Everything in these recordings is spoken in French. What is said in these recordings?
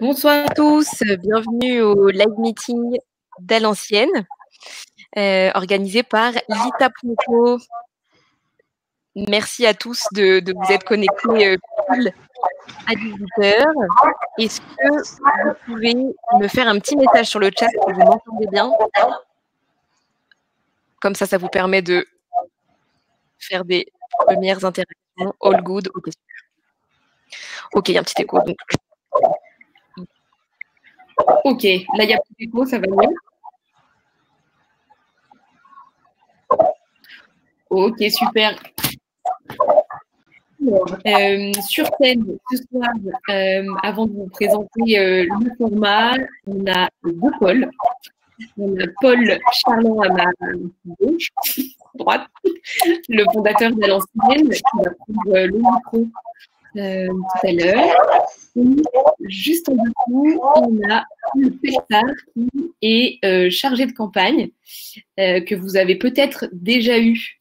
Bonsoir à tous, bienvenue au live meeting d'Alancienne, organisé par Lita.co. Merci à tous de vous être connectés pile à 18h. Est-ce que vous pouvez me faire un petit message sur le chat si vous m'entendez bien? Comme ça vous permet de faire des premières interactions. All good. Ok, il y a un petit écho. Donc... Ok, là il y a plus d'écho, ça va mieux. Ok, super. Sur scène, ce soir, avant de vous présenter le format, on a deux Paul. On a Paul Charland à ma gauche, droite, le fondateur d'Alancienne, qui va prendre le micro tout à l'heure. Juste en dessous, on a le Pestard qui est chargé de campagne, que vous avez peut-être déjà eu.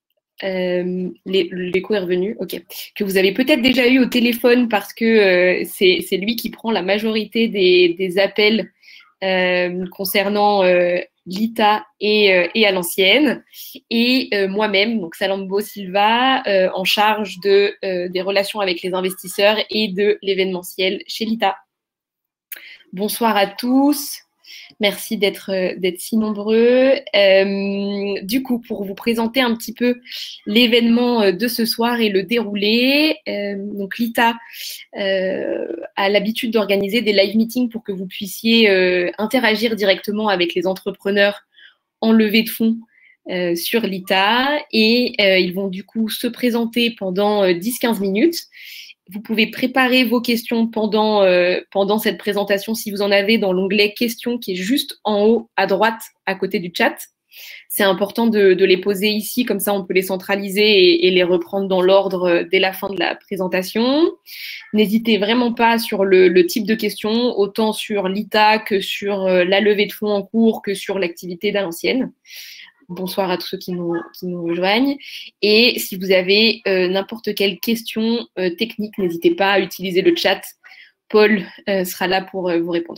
L'écho est revenu, ok. Que vous avez peut-être déjà eu au téléphone parce que c'est lui qui prend la majorité des appels concernant Lita et Alancienne. Et moi-même, donc Salambo Silva, en charge des relations avec les investisseurs et de l'événementiel chez Lita. Bonsoir à tous. Merci d'être si nombreux. Du coup, pour vous présenter un petit peu l'événement de ce soir et le déroulé, donc Lita a l'habitude d'organiser des live meetings pour que vous puissiez interagir directement avec les entrepreneurs en levée de fonds sur Lita. Et ils vont du coup se présenter pendant 10-15 minutes. Vous pouvez préparer vos questions pendant cette présentation si vous en avez dans l'onglet questions qui est juste en haut à droite à côté du chat. C'est important de les poser ici, comme ça on peut les centraliser et les reprendre dans l'ordre dès la fin de la présentation. N'hésitez vraiment pas sur le type de questions, autant sur l'ITA que sur la levée de fonds en cours que sur l'activité d'Alancienne. Bonsoir à tous ceux qui nous rejoignent. Et si vous avez n'importe quelle question technique, n'hésitez pas à utiliser le chat. Paul sera là pour vous répondre.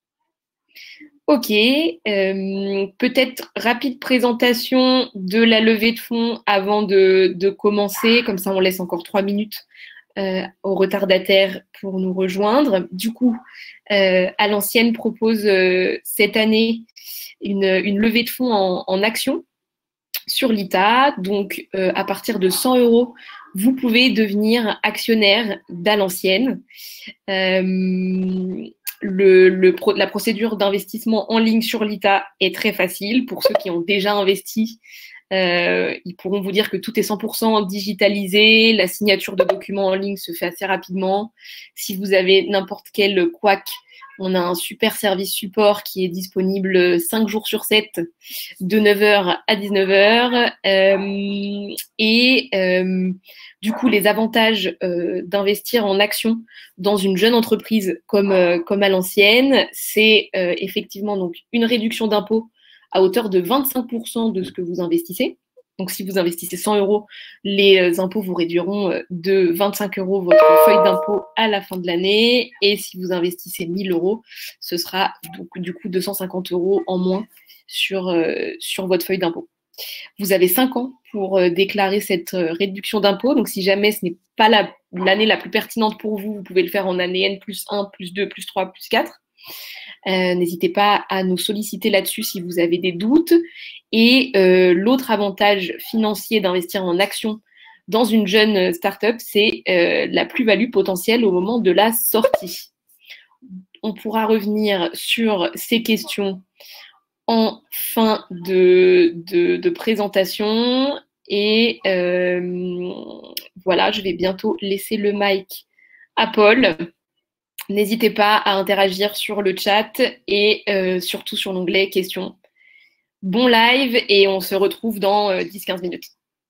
Ok, peut-être rapide présentation de la levée de fonds avant de commencer. Comme ça, on laisse encore 3 minutes aux retardataires pour nous rejoindre. Du coup, Alancienne propose cette année une levée de fonds en actions sur Lita. Donc, à partir de 100 €, vous pouvez devenir actionnaire d'Alancienne. La procédure d'investissement en ligne sur Lita est très facile. Pour ceux qui ont déjà investi, ils pourront vous dire que tout est 100% digitalisé. La signature de documents en ligne se fait assez rapidement. Si vous avez n'importe quel couac, on a un super service support qui est disponible 5 jours sur 7, de 9h à 19h. Du coup, les avantages d'investir en actions dans une jeune entreprise comme Alancienne, c'est effectivement donc une réduction d'impôt à hauteur de 25% de ce que vous investissez. Donc, si vous investissez 100 €, les impôts vous réduiront de 25 € votre feuille d'impôt à la fin de l'année. Et si vous investissez 1 000 €, ce sera donc, du coup 250 € en moins sur votre feuille d'impôt. Vous avez 5 ans pour déclarer cette réduction d'impôt. Donc, si jamais ce n'est pas l'année la plus pertinente pour vous, vous pouvez le faire en année N plus 1, plus 2, plus 3, plus 4. N'hésitez pas à nous solliciter là-dessus si vous avez des doutes. Et l'autre avantage financier d'investir en actions dans une jeune start-up, c'est la plus-value potentielle au moment de la sortie. On pourra revenir sur ces questions en fin de présentation. Et voilà, je vais bientôt laisser le mic à Paul. N'hésitez pas à interagir sur le chat et surtout sur l'onglet questions. Bon live et on se retrouve dans 10-15 minutes.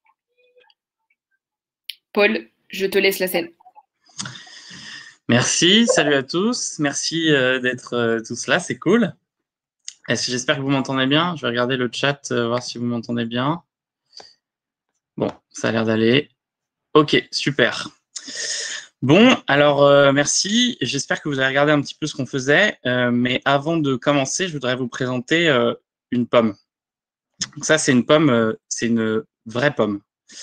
Paul, je te laisse la scène. Merci, salut à tous. Merci d'être tous là, c'est cool. J'espère que vous m'entendez bien. Je vais regarder le chat, voir si vous m'entendez bien. Bon, ça a l'air d'aller. Ok, super. Bon, alors merci. J'espère que vous avez regardé un petit peu ce qu'on faisait. Mais avant de commencer, je voudrais vous présenter une pomme. Donc ça, c'est une pomme, c'est une vraie pomme.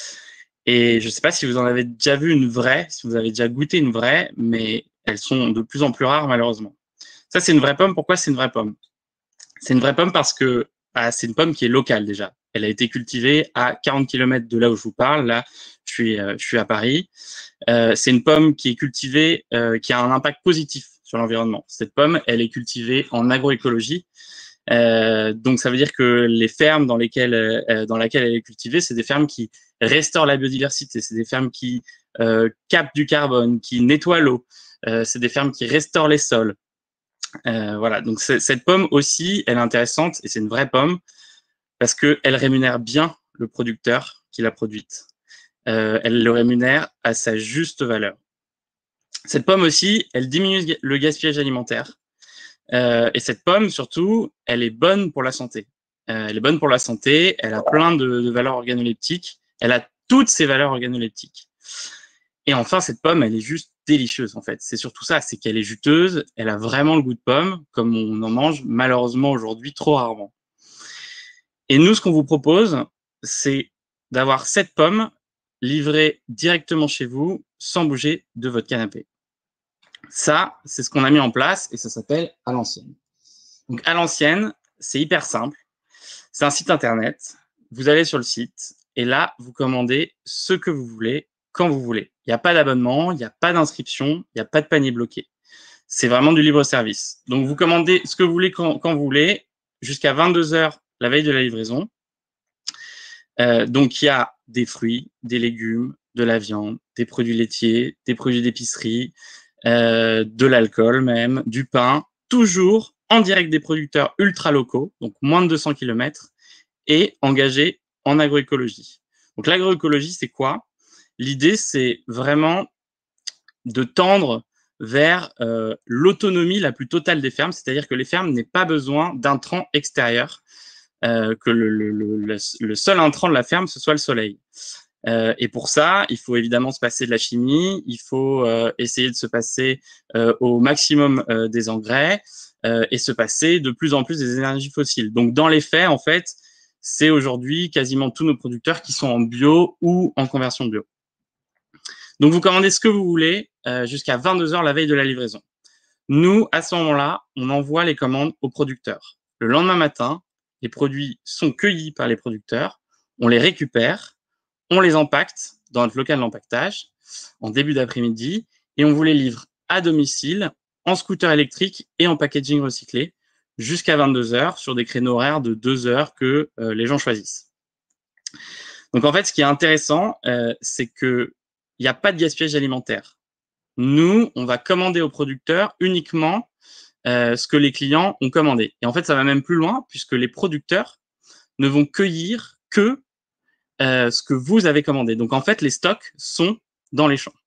Et je ne sais pas si vous en avez déjà vu une vraie, si vous avez déjà goûté une vraie, mais elles sont de plus en plus rares malheureusement. Ça, c'est une vraie pomme. Pourquoi c'est une vraie pomme? C'est une vraie pomme parce que c'est une pomme qui est locale déjà. Elle a été cultivée à 40 km de là où je vous parle. Là, je suis à Paris. C'est une pomme qui est cultivée, qui a un impact positif sur l'environnement. Cette pomme, elle est cultivée en agroécologie. Donc, ça veut dire que les fermes dans laquelle elle est cultivée, c'est des fermes qui restaurent la biodiversité. C'est des fermes qui captent du carbone, qui nettoient l'eau. C'est des fermes qui restaurent les sols. Voilà. Donc, cette pomme aussi, elle est intéressante et c'est une vraie pomme parce qu'elle rémunère bien le producteur qui l'a produite. Elle le rémunère à sa juste valeur. Cette pomme aussi, elle diminue le gaspillage alimentaire. Et cette pomme, surtout, elle est bonne pour la santé. Elle est bonne pour la santé, elle a plein de valeurs organoleptiques, elle a toutes ces valeurs organoleptiques. Et enfin, cette pomme, elle est juste délicieuse, en fait. C'est surtout ça, c'est qu'elle est juteuse, elle a vraiment le goût de pomme, comme on en mange malheureusement aujourd'hui trop rarement. Et nous, ce qu'on vous propose, c'est d'avoir cette pomme livrée directement chez vous, sans bouger de votre canapé. Ça, c'est ce qu'on a mis en place et ça s'appelle À l'Ancienne. Donc, À l'Ancienne, c'est hyper simple. C'est un site internet. Vous allez sur le site et là, vous commandez ce que vous voulez, quand vous voulez. Il n'y a pas d'abonnement, il n'y a pas d'inscription, il n'y a pas de panier bloqué. C'est vraiment du libre service. Donc, vous commandez ce que vous voulez quand vous voulez, jusqu'à 22 heures la veille de la livraison. Donc, il y a des fruits, des légumes, de la viande, des produits laitiers, des produits d'épicerie, de l'alcool même, du pain, toujours en direct des producteurs ultra locaux, donc moins de 200 km, et engagés en agroécologie. Donc l'agroécologie, c'est quoi? L'idée, c'est vraiment de tendre vers l'autonomie la plus totale des fermes, c'est-à-dire que les fermes n'aient pas besoin d'intrants extérieurs, que le seul intrant de la ferme, ce soit le soleil. Et pour ça, il faut évidemment se passer de la chimie, il faut essayer de se passer au maximum des engrais et se passer de plus en plus des énergies fossiles. Donc, dans les faits, en fait, c'est aujourd'hui quasiment tous nos producteurs qui sont en bio ou en conversion bio. Donc, vous commandez ce que vous voulez jusqu'à 22 heures la veille de la livraison. Nous, à ce moment-là, on envoie les commandes aux producteurs. Le lendemain matin, les produits sont cueillis par les producteurs, on les récupère, on les empaquete dans notre local d'empaquetage en début d'après-midi et on vous les livre à domicile en scooter électrique et en packaging recyclé jusqu'à 22 heures sur des créneaux horaires de 2 heures que les gens choisissent. Donc en fait, ce qui est intéressant, c'est qu'il n'y a pas de gaspillage alimentaire. Nous, on va commander aux producteurs uniquement ce que les clients ont commandé. Et en fait, ça va même plus loin puisque les producteurs ne vont cueillir que ce que vous avez commandé. Donc, en fait, les stocks sont dans les champs.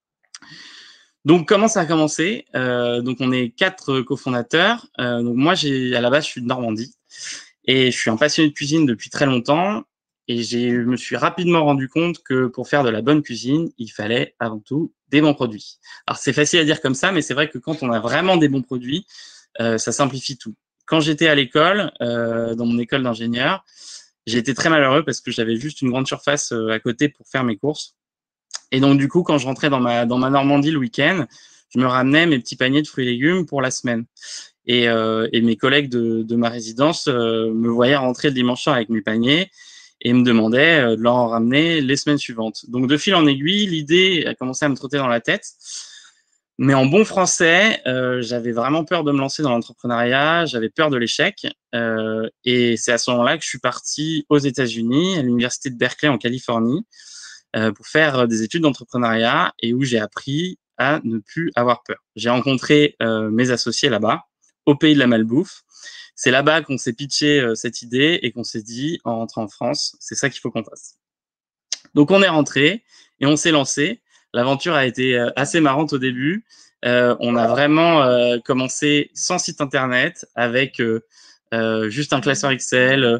Donc, comment ça a commencé? Donc, on est 4 cofondateurs. Donc, moi, à la base, je suis de Normandie et je suis un passionné de cuisine depuis très longtemps. Et je me suis rapidement rendu compte que pour faire de la bonne cuisine, il fallait avant tout des bons produits. Alors, c'est facile à dire comme ça, mais c'est vrai que quand on a vraiment des bons produits, ça simplifie tout. Quand j'étais à l'école, dans mon école d'ingénieur, j'ai été très malheureux parce que j'avais juste une grande surface à côté pour faire mes courses. Et donc, du coup, quand je rentrais dans ma Normandie le week-end, je me ramenais mes petits paniers de fruits et légumes pour la semaine. Et mes collègues de ma résidence me voyaient rentrer le dimanche soir avec mes paniers et me demandaient de leur en ramener les semaines suivantes. Donc, de fil en aiguille, l'idée a commencé à me trotter dans la tête. Mais en bon français, j'avais vraiment peur de me lancer dans l'entrepreneuriat, j'avais peur de l'échec. Et c'est à ce moment-là que je suis parti aux États-Unis, à l'université de Berkeley en Californie, pour faire des études d'entrepreneuriat et où j'ai appris à ne plus avoir peur. J'ai rencontré mes associés là-bas, au pays de la malbouffe. C'est là-bas qu'on s'est pitché cette idée et qu'on s'est dit, en rentrant en France, c'est ça qu'il faut qu'on fasse. Donc, on est rentré et on s'est lancé. L'aventure a été assez marrante au début. On a vraiment commencé sans site internet, avec juste un classeur Excel,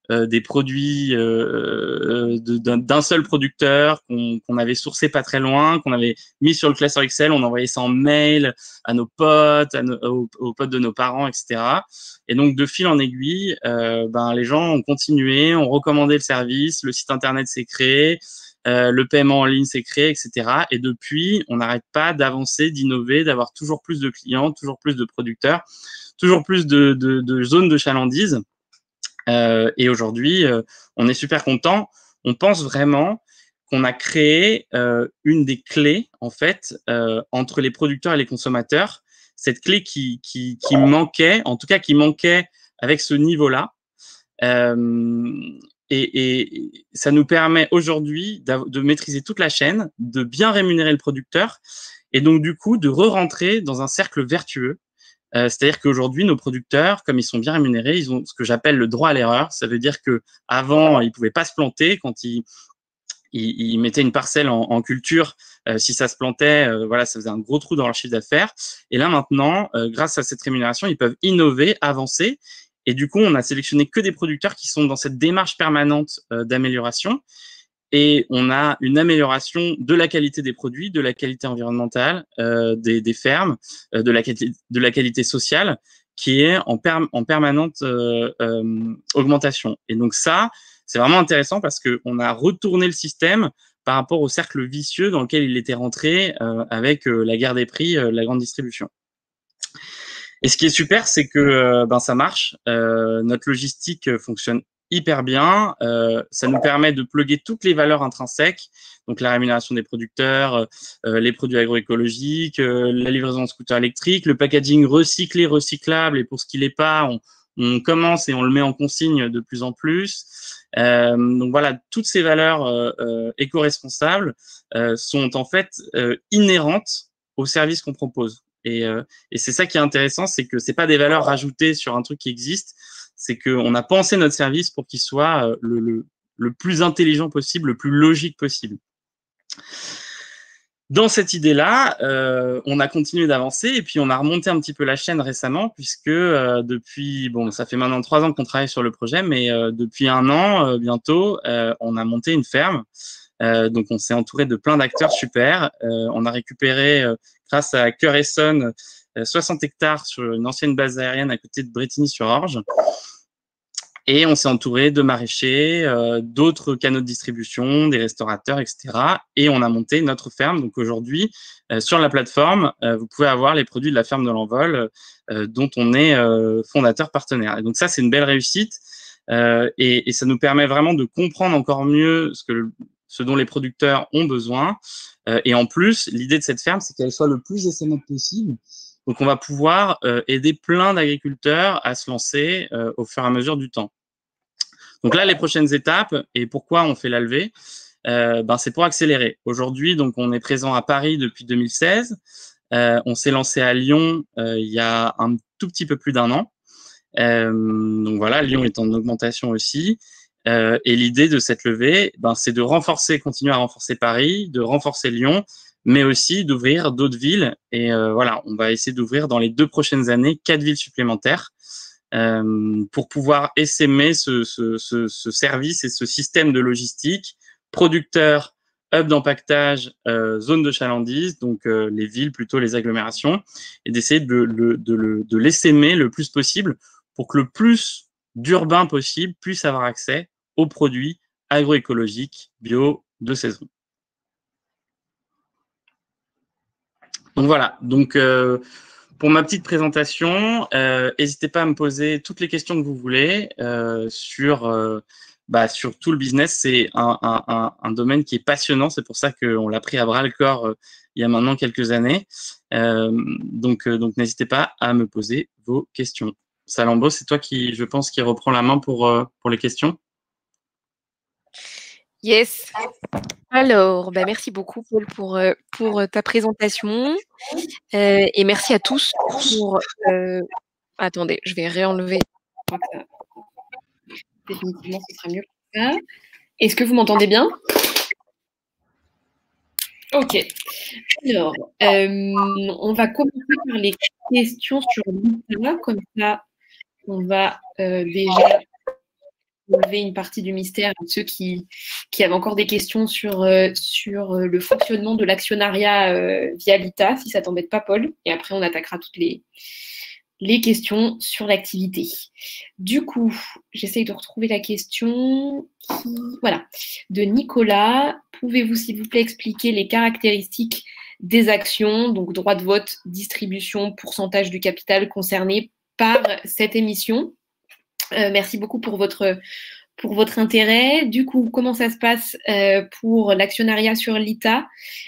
des produits d'un seul producteur qu'on avait sourcé pas très loin, qu'on avait mis sur le classeur Excel, on envoyait ça en mail à nos potes, aux potes de nos parents, etc. Et donc, de fil en aiguille, les gens ont continué, ont recommandé le service, le site internet s'est créé, le paiement en ligne s'est créé, etc. Et depuis, on n'arrête pas d'avancer, d'innover, d'avoir toujours plus de clients, toujours plus de producteurs, toujours plus de zones de chalandise. Et aujourd'hui, on est super content. On pense vraiment qu'on a créé une des clés, en fait, entre les producteurs et les consommateurs. Cette clé qui manquait, en tout cas qui manquait avec ce niveau-là. Et ça nous permet aujourd'hui de maîtriser toute la chaîne, de bien rémunérer le producteur et donc du coup de re-rentrer dans un cercle vertueux. C'est-à-dire qu'aujourd'hui, nos producteurs, comme ils sont bien rémunérés, ils ont ce que j'appelle le droit à l'erreur. Ça veut dire que avant, ils pouvaient pas se planter quand ils mettaient une parcelle en culture. Si ça se plantait, voilà, ça faisait un gros trou dans leur chiffre d'affaires. Et là maintenant, grâce à cette rémunération, ils peuvent innover, avancer. Et du coup, on a sélectionné que des producteurs qui sont dans cette démarche permanente d'amélioration. Et on a une amélioration de la qualité des produits, de la qualité environnementale des fermes, de la qualité sociale, qui est en permanente augmentation. Et donc ça, c'est vraiment intéressant parce qu'on a retourné le système par rapport au cercle vicieux dans lequel il était rentré avec la guerre des prix, la grande distribution. Et ce qui est super, c'est que ça marche. Notre logistique fonctionne hyper bien. Ça nous permet de plugger toutes les valeurs intrinsèques, donc la rémunération des producteurs, les produits agroécologiques, la livraison de scooters électriques, le packaging recyclé, recyclable. Et pour ce qui l'est pas, on commence et on le met en consigne de plus en plus. Donc voilà, toutes ces valeurs éco-responsables sont en fait inhérentes au service qu'on propose. Et c'est ça qui est intéressant, c'est que c'est pas des valeurs rajoutées sur un truc qui existe, c'est qu'on a pensé notre service pour qu'il soit le plus intelligent possible, le plus logique possible. Dans cette idée-là, on a continué d'avancer et puis on a remonté un petit peu la chaîne récemment puisque depuis, ça fait maintenant 3 ans qu'on travaille sur le projet, mais depuis 1 an bientôt, on a monté une ferme. Donc on s'est entouré de plein d'acteurs super. On a récupéré, grâce à Cœur Essonne, 60 hectares sur une ancienne base aérienne à côté de Brétigny-sur-Orge. Et on s'est entouré de maraîchers, d'autres canaux de distribution, des restaurateurs, etc. Et on a monté notre ferme. Donc aujourd'hui, sur la plateforme, vous pouvez avoir les produits de la ferme de l'Envol, dont on est fondateur partenaire. Et donc ça, c'est une belle réussite. Et ça nous permet vraiment de comprendre encore mieux ce dont les producteurs ont besoin. Et en plus, l'idée de cette ferme, c'est qu'elle soit le plus essaimante possible. Donc, on va pouvoir aider plein d'agriculteurs à se lancer au fur et à mesure du temps. Donc là, les prochaines étapes et pourquoi on fait la levée, c'est pour accélérer. Aujourd'hui, donc, on est présent à Paris depuis 2016. On s'est lancé à Lyon il y a un tout petit peu plus d'1 an. Donc voilà, Lyon est en augmentation aussi. Et l'idée de cette levée, c'est de continuer à renforcer Paris, de renforcer Lyon, mais aussi d'ouvrir d'autres villes. Et voilà, on va essayer d'ouvrir dans les 2 prochaines années 4 villes supplémentaires pour pouvoir essaimer ce service et ce système de logistique, producteur, hub d'empaquetage, zone de chalandise, donc les villes, plutôt les agglomérations, et d'essayer de l'essaimer le plus possible pour que le plus d'urbains possible puissent avoir accès aux produits agroécologiques bio de saison. Donc voilà, donc pour ma petite présentation, n'hésitez pas à me poser toutes les questions que vous voulez sur tout le business. C'est un domaine qui est passionnant, c'est pour ça qu'on l'a pris à bras le corps il y a maintenant quelques années. Donc n'hésitez pas à me poser vos questions. Salambo, c'est toi qui, je pense, qui reprend la main pour les questions. Yes. Alors, merci beaucoup, Paul, pour ta présentation. Et merci à tous pour… attendez, je vais réenlever. Définitivement, ce sera mieux comme ça. Est-ce que vous m'entendez bien? Ok. Alors, on va commencer par les questions sur l'ITA. Comme ça, on va déjà lever une partie du mystère à ceux qui avaient encore des questions sur le fonctionnement de l'actionnariat via l'ITA, si ça t'embête pas, Paul. Et après, on attaquera toutes les questions sur l'activité. Du coup, j'essaye de retrouver la question voilà, de Nicolas. Pouvez-vous, s'il vous plaît, expliquer les caractéristiques des actions, donc droit de vote, distribution, pourcentage du capital concerné par cette émission? Merci beaucoup pour votre intérêt. Du coup, comment ça se passe pour l'actionnariat sur l'ITA?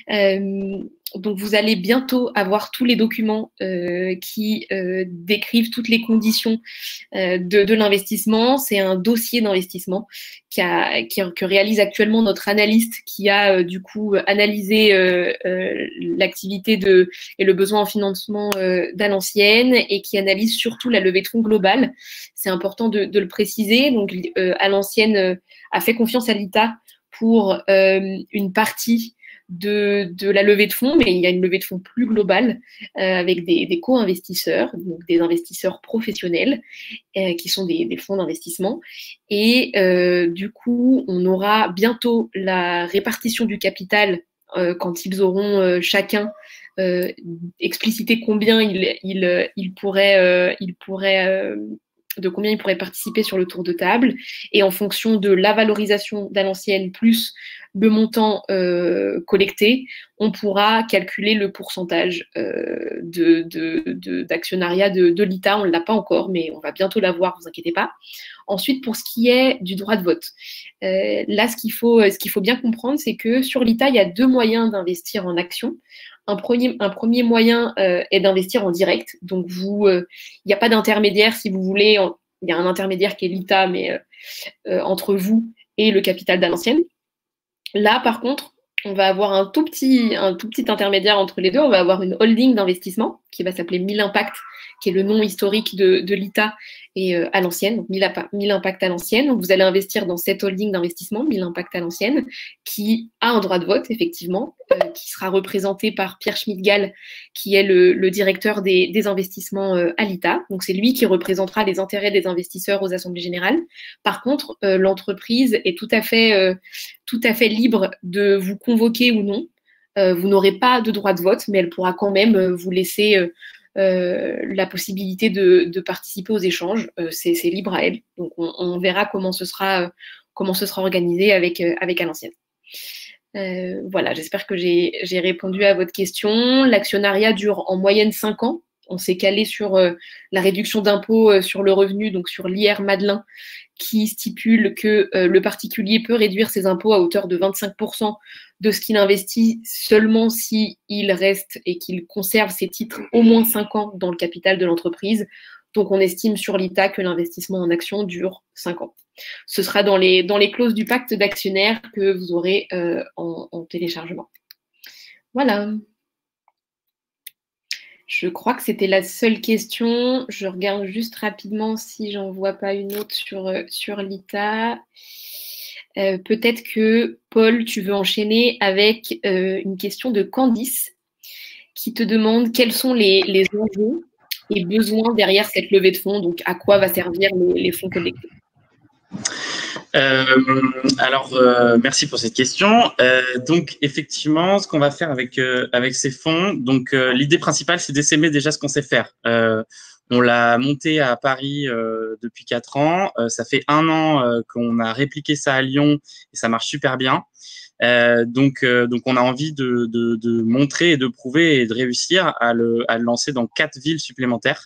Donc, vous allez bientôt avoir tous les documents qui décrivent toutes les conditions de l'investissement. C'est un dossier d'investissement que réalise actuellement notre analyste qui a du coup analysé l'activité et le besoin en financement d'Alancienne et qui analyse surtout la levée de fonds globale. C'est important de le préciser. Donc, Alancienne a fait confiance à l'ITA pour une partie de la levée de fonds, mais il y a une levée de fonds plus globale avec des co-investisseurs, donc des investisseurs professionnels qui sont des fonds d'investissement. Et du coup, on aura bientôt la répartition du capital quand ils auront chacun explicité combien ils pourraient de combien ils pourraient participer sur le tour de table, et en fonction de la valorisation d'Alancienne plus le montant collecté, on pourra calculer le pourcentage d'actionnariat de l'ITA. On ne l'a pas encore, mais on va bientôt l'avoir, vous inquiétez pas. Ensuite, pour ce qui est du droit de vote, là, ce qu'il faut bien comprendre, c'est que sur l'ITA, il y a deux moyens d'investir en actions. Un premier moyen est d'investir en direct. Donc, il n'y a pas d'intermédiaire, si vous voulez. Il y a un intermédiaire qui est l'ITA, mais entre vous et le capital d'Alancienne. Là, par contre, on va avoir un tout petit intermédiaire entre les deux. On va avoir une holding d'investissement qui va s'appeler 1000 Impact, qui est le nom historique de l'ITA et à l'ancienne, donc 1000 Impact à l'ancienne. Donc, vous allez investir dans cette holding d'investissement, 1000 Impact à l'ancienne, qui a un droit de vote, effectivement, qui sera représenté par Pierre Schmidt-Gall, qui est le directeur des investissements à l'ITA. Donc, c'est lui qui représentera les intérêts des investisseurs aux assemblées générales. Par contre, l'entreprise est tout à fait libre de vous convoquer ou non. Vous n'aurez pas de droit de vote, mais elle pourra quand même vous laisser la possibilité de participer aux échanges. C'est libre à elle. Donc, on verra comment ce sera organisé avec Alancienne. Voilà, j'espère que j'ai répondu à votre question. L'actionnariat dure en moyenne 5 ans. On s'est calé sur la réduction d'impôt sur le revenu, donc sur l'IR Madelin, qui stipule que le particulier peut réduire ses impôts à hauteur de 25% de ce qu'il investit seulement s'il reste et qu'il conserve ses titres au moins 5 ans dans le capital de l'entreprise. Donc, on estime sur l'ITA que l'investissement en actions dure 5 ans. Ce sera dans les clauses du pacte d'actionnaires que vous aurez en téléchargement. Voilà. Je crois que c'était la seule question. Je regarde juste rapidement si j'en vois pas une autre sur l'ITA. Peut-être que, Paul, tu veux enchaîner avec une question de Candice qui te demande quels sont les enjeux et besoins derrière cette levée de fonds. Donc, à quoi va servir les fonds collectés? Merci pour cette question. Donc, effectivement, ce qu'on va faire avec ces fonds, donc l'idée principale, c'est d'essaimer déjà ce qu'on sait faire. On l'a monté à Paris depuis 4 ans. Ça fait 1 an qu'on a répliqué ça à Lyon et ça marche super bien. Donc, on a envie de montrer et de prouver et de réussir à le lancer dans 4 villes supplémentaires.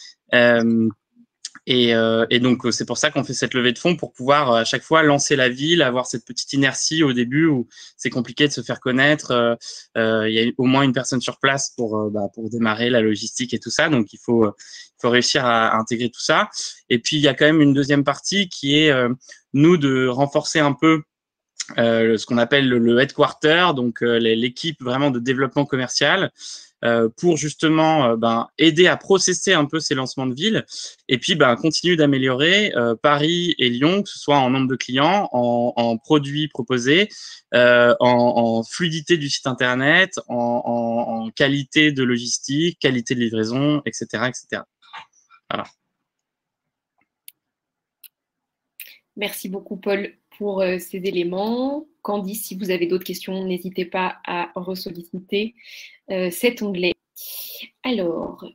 Et donc, c'est pour ça qu'on fait cette levée de fonds, pour pouvoir à chaque fois lancer la ville, avoir cette petite inertie au début où c'est compliqué de se faire connaître. Il y a au moins une personne sur place pour démarrer la logistique et tout ça. Donc, il faut réussir à intégrer tout ça. Et puis, il y a quand même une deuxième partie qui est, nous, de renforcer un peu ce qu'on appelle le headquarter, donc l'équipe vraiment de développement commercial, pour justement aider à processer un peu ces lancements de ville, et puis continuer d'améliorer Paris et Lyon, que ce soit en nombre de clients, en produits proposés, en fluidité du site internet, en qualité de logistique, qualité de livraison, etc., etc. Voilà. Merci beaucoup, Paul, pour ces éléments. Candice, si vous avez d'autres questions, n'hésitez pas à ressolliciter cet onglet. Alors,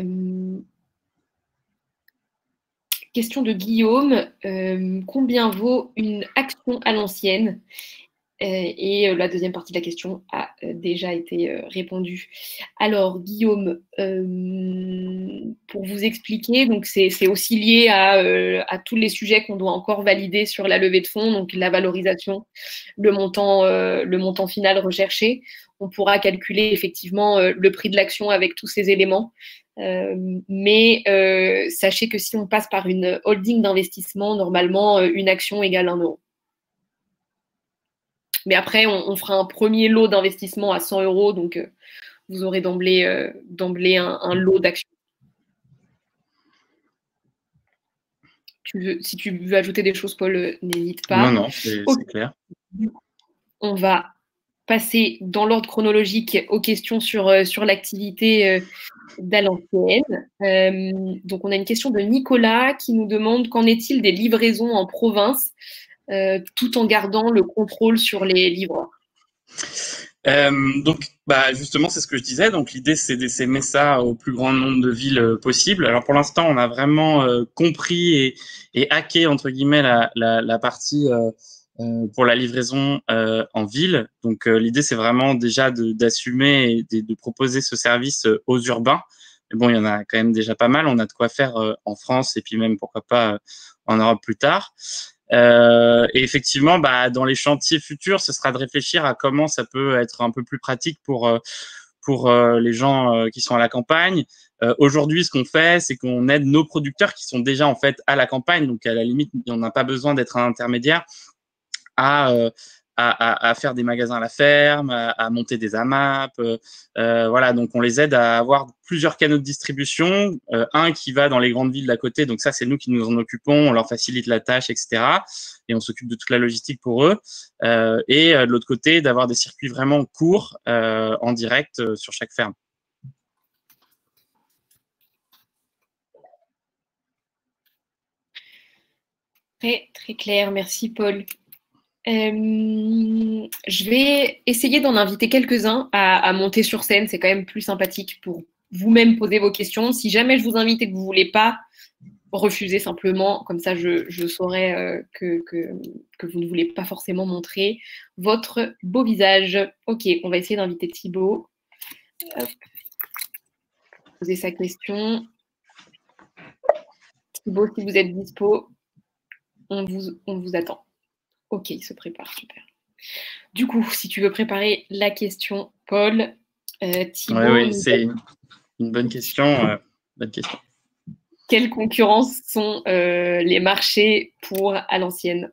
question de Guillaume. Combien vaut une action à l'ancienne ? Et la deuxième partie de la question a déjà été répondue. Alors, Guillaume, pour vous expliquer, donc c'est aussi lié à tous les sujets qu'on doit encore valider sur la levée de fonds, donc la valorisation, le montant final recherché. On pourra calculer effectivement le prix de l'action avec tous ces éléments. Mais sachez que si on passe par une holding d'investissement, normalement, une action égale 1 €. Mais après, on fera un premier lot d'investissement à 100 €, donc vous aurez d'emblée un lot d'actions. Si tu veux ajouter des choses, Paul, n'hésite pas. Non, c'est clair. On va passer dans l'ordre chronologique aux questions sur l'activité d'Alancienne. Donc, on a une question de Nicolas qui nous demande qu'en est-il des livraisons en province tout en gardant le contrôle sur les livreurs. Donc, justement, c'est ce que je disais. Donc, l'idée, c'est d'essaimer ça au plus grand nombre de villes possible. Alors, pour l'instant, on a vraiment compris et hacké, entre guillemets, la partie pour la livraison en ville. Donc, l'idée, c'est vraiment déjà d'assumer et de proposer ce service aux urbains. Mais bon, il y en a quand même déjà pas mal. On a de quoi faire en France et puis même, pourquoi pas, en Europe plus tard. Et effectivement, dans les chantiers futurs, ce sera de réfléchir à comment ça peut être un peu plus pratique pour les gens qui sont à la campagne. Aujourd'hui, ce qu'on fait, c'est qu'on aide nos producteurs qui sont déjà en fait à la campagne, donc à la limite, on n'a pas besoin d'être un intermédiaire à faire des magasins à la ferme, à monter des AMAP. Voilà, donc on les aide à avoir plusieurs canaux de distribution. Un qui va dans les grandes villes d'à côté, donc ça, c'est nous qui nous en occupons, on leur facilite la tâche, etc. Et on s'occupe de toute la logistique pour eux. Et de l'autre côté, d'avoir des circuits vraiment courts en direct sur chaque ferme. Très, très clair. Merci, Paul. Je vais essayer d'en inviter quelques-uns à monter sur scène. C'est quand même plus sympathique pour vous-même poser vos questions. Si jamais je vous invite et que vous ne voulez pas, refusez simplement. Comme ça, je saurai que vous ne voulez pas forcément montrer votre beau visage. Ok, on va essayer d'inviter Thibaut. Hop. Poser sa question. Thibaut, si vous êtes dispo, on vous attend. Ok, il se prépare, super. Du coup, si tu veux préparer la question, Paul, Thibaut… Oui, c'est une bonne question. Bonne question. Quelles concurrences sont les marchés pour à l'ancienne?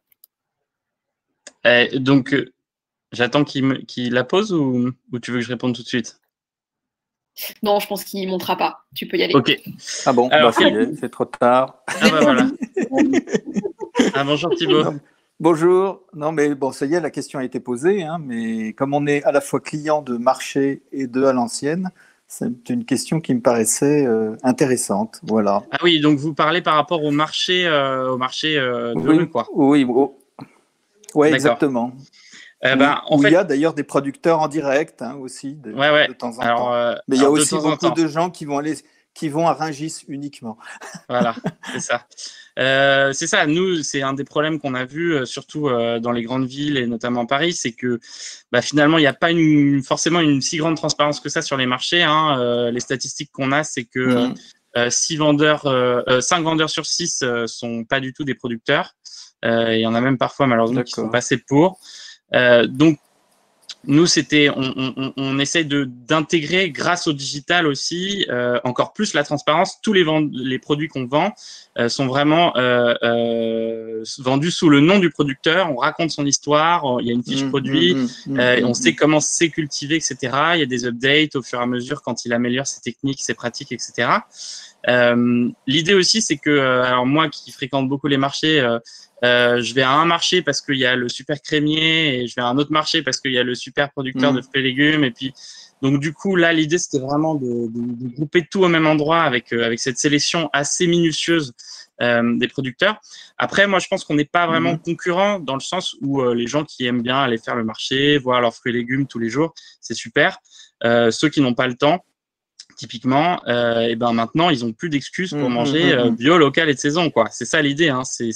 Donc, j'attends qu'il la pose ou tu veux que je réponde tout de suite? Non, je pense qu'il ne montera pas. Tu peux y aller. Ok. Ah bon, alors, ça y est, c'est trop tard. Ah voilà. Bonjour Thibaut. Non, bonjour. Non, mais bon, ça y est, la question a été posée, hein, mais comme on est à la fois client de marché et de à l'ancienne, c'est une question qui me paraissait intéressante. Voilà. Ah oui, donc vous parlez par rapport au marché de rue, quoi. Oui, ouais, exactement. En fait, il y a d'ailleurs des producteurs en direct aussi de temps en temps. Mais il y a aussi beaucoup de gens qui vont à Rungis uniquement. Voilà, c'est ça. C'est ça. Nous, c'est un des problèmes qu'on a vu, surtout dans les grandes villes et notamment Paris, c'est que finalement, il n'y a pas forcément une si grande transparence que ça sur les marchés. Les statistiques qu'on a, c'est que 5 vendeurs sur 6 sont pas du tout des producteurs. Il y en a même parfois, malheureusement, qui sont passés pour. Donc, nous, on essaie d'intégrer grâce au digital aussi encore plus la transparence. Tous les produits qu'on vend sont vraiment vendus sous le nom du producteur. On raconte son histoire, il y a une fiche produit, on sait comment c'est cultivé, etc. Il y a des updates au fur et à mesure quand il améliore ses techniques, ses pratiques, etc. L'idée aussi, c'est que alors moi qui fréquente beaucoup les marchés, je vais à un marché parce qu'il y a le super crémier et je vais à un autre marché parce qu'il y a le super producteur de fruits et légumes. Et puis, Donc du coup, là, l'idée, c'était vraiment de grouper tout au même endroit avec cette sélection assez minutieuse des producteurs. Après, moi, je pense qu'on n'est pas vraiment concurrents dans le sens où les gens qui aiment bien aller faire le marché, voir leurs fruits et légumes tous les jours, c'est super. Ceux qui n'ont pas le temps, typiquement, et ben maintenant ils ont plus d'excuses pour manger bio, local et de saison, quoi. C'est ça l'idée, hein. C'est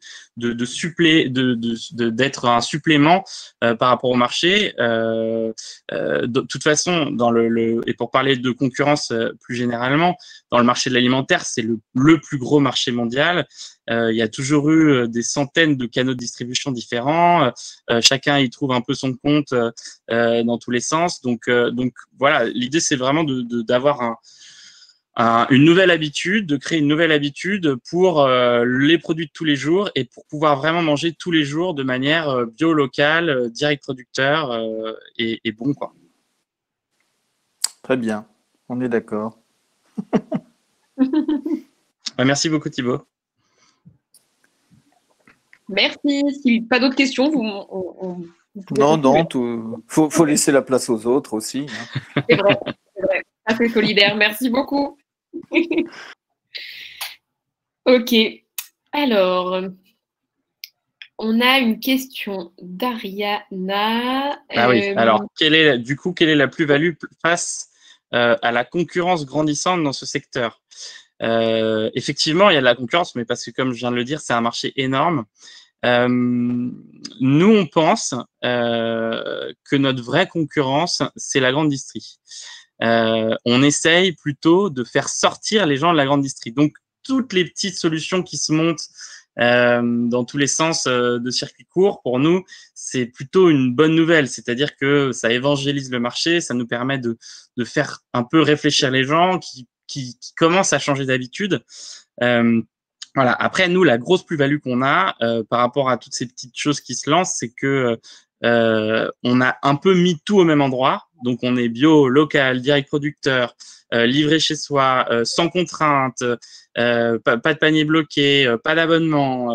d'être un supplément par rapport au marché. De toute façon, et pour parler de concurrence plus généralement, dans le marché de l'alimentaire, c'est le plus gros marché mondial. Il y a toujours eu des centaines de canaux de distribution différents. Chacun y trouve un peu son compte dans tous les sens. Donc voilà, l'idée c'est vraiment d'avoir une nouvelle habitude, de créer une nouvelle habitude pour les produits de tous les jours et pour pouvoir vraiment manger tous les jours de manière bio, locale, direct producteur et bon, quoi. Très bien, on est d'accord. Merci beaucoup Thibaut. Merci. Si pas d'autres questions, Non, faut laisser la place aux autres aussi. Hein. C'est vrai. Assez solidaire. Merci beaucoup. Ok. Alors, on a une question d'Ariana. Ah oui. Alors, quelle est la plus-value face à la concurrence grandissante dans ce secteur? Effectivement, il y a de la concurrence, mais parce que, comme je viens de le dire, c'est un marché énorme. Nous, on pense que notre vraie concurrence, c'est la grande distrie. On essaye plutôt de faire sortir les gens de la grande distrie. Donc, toutes les petites solutions qui se montent dans tous les sens de circuit court, pour nous, c'est plutôt une bonne nouvelle. C'est-à-dire que ça évangélise le marché, ça nous permet de faire un peu réfléchir les gens qui commencent à changer d'habitude. Voilà. Après, nous, la grosse plus-value qu'on a par rapport à toutes ces petites choses qui se lancent, c'est que on a un peu mis tout au même endroit. Donc, on est bio, local, direct producteur, livré chez soi, sans contrainte, pas de panier bloqué, pas d'abonnement,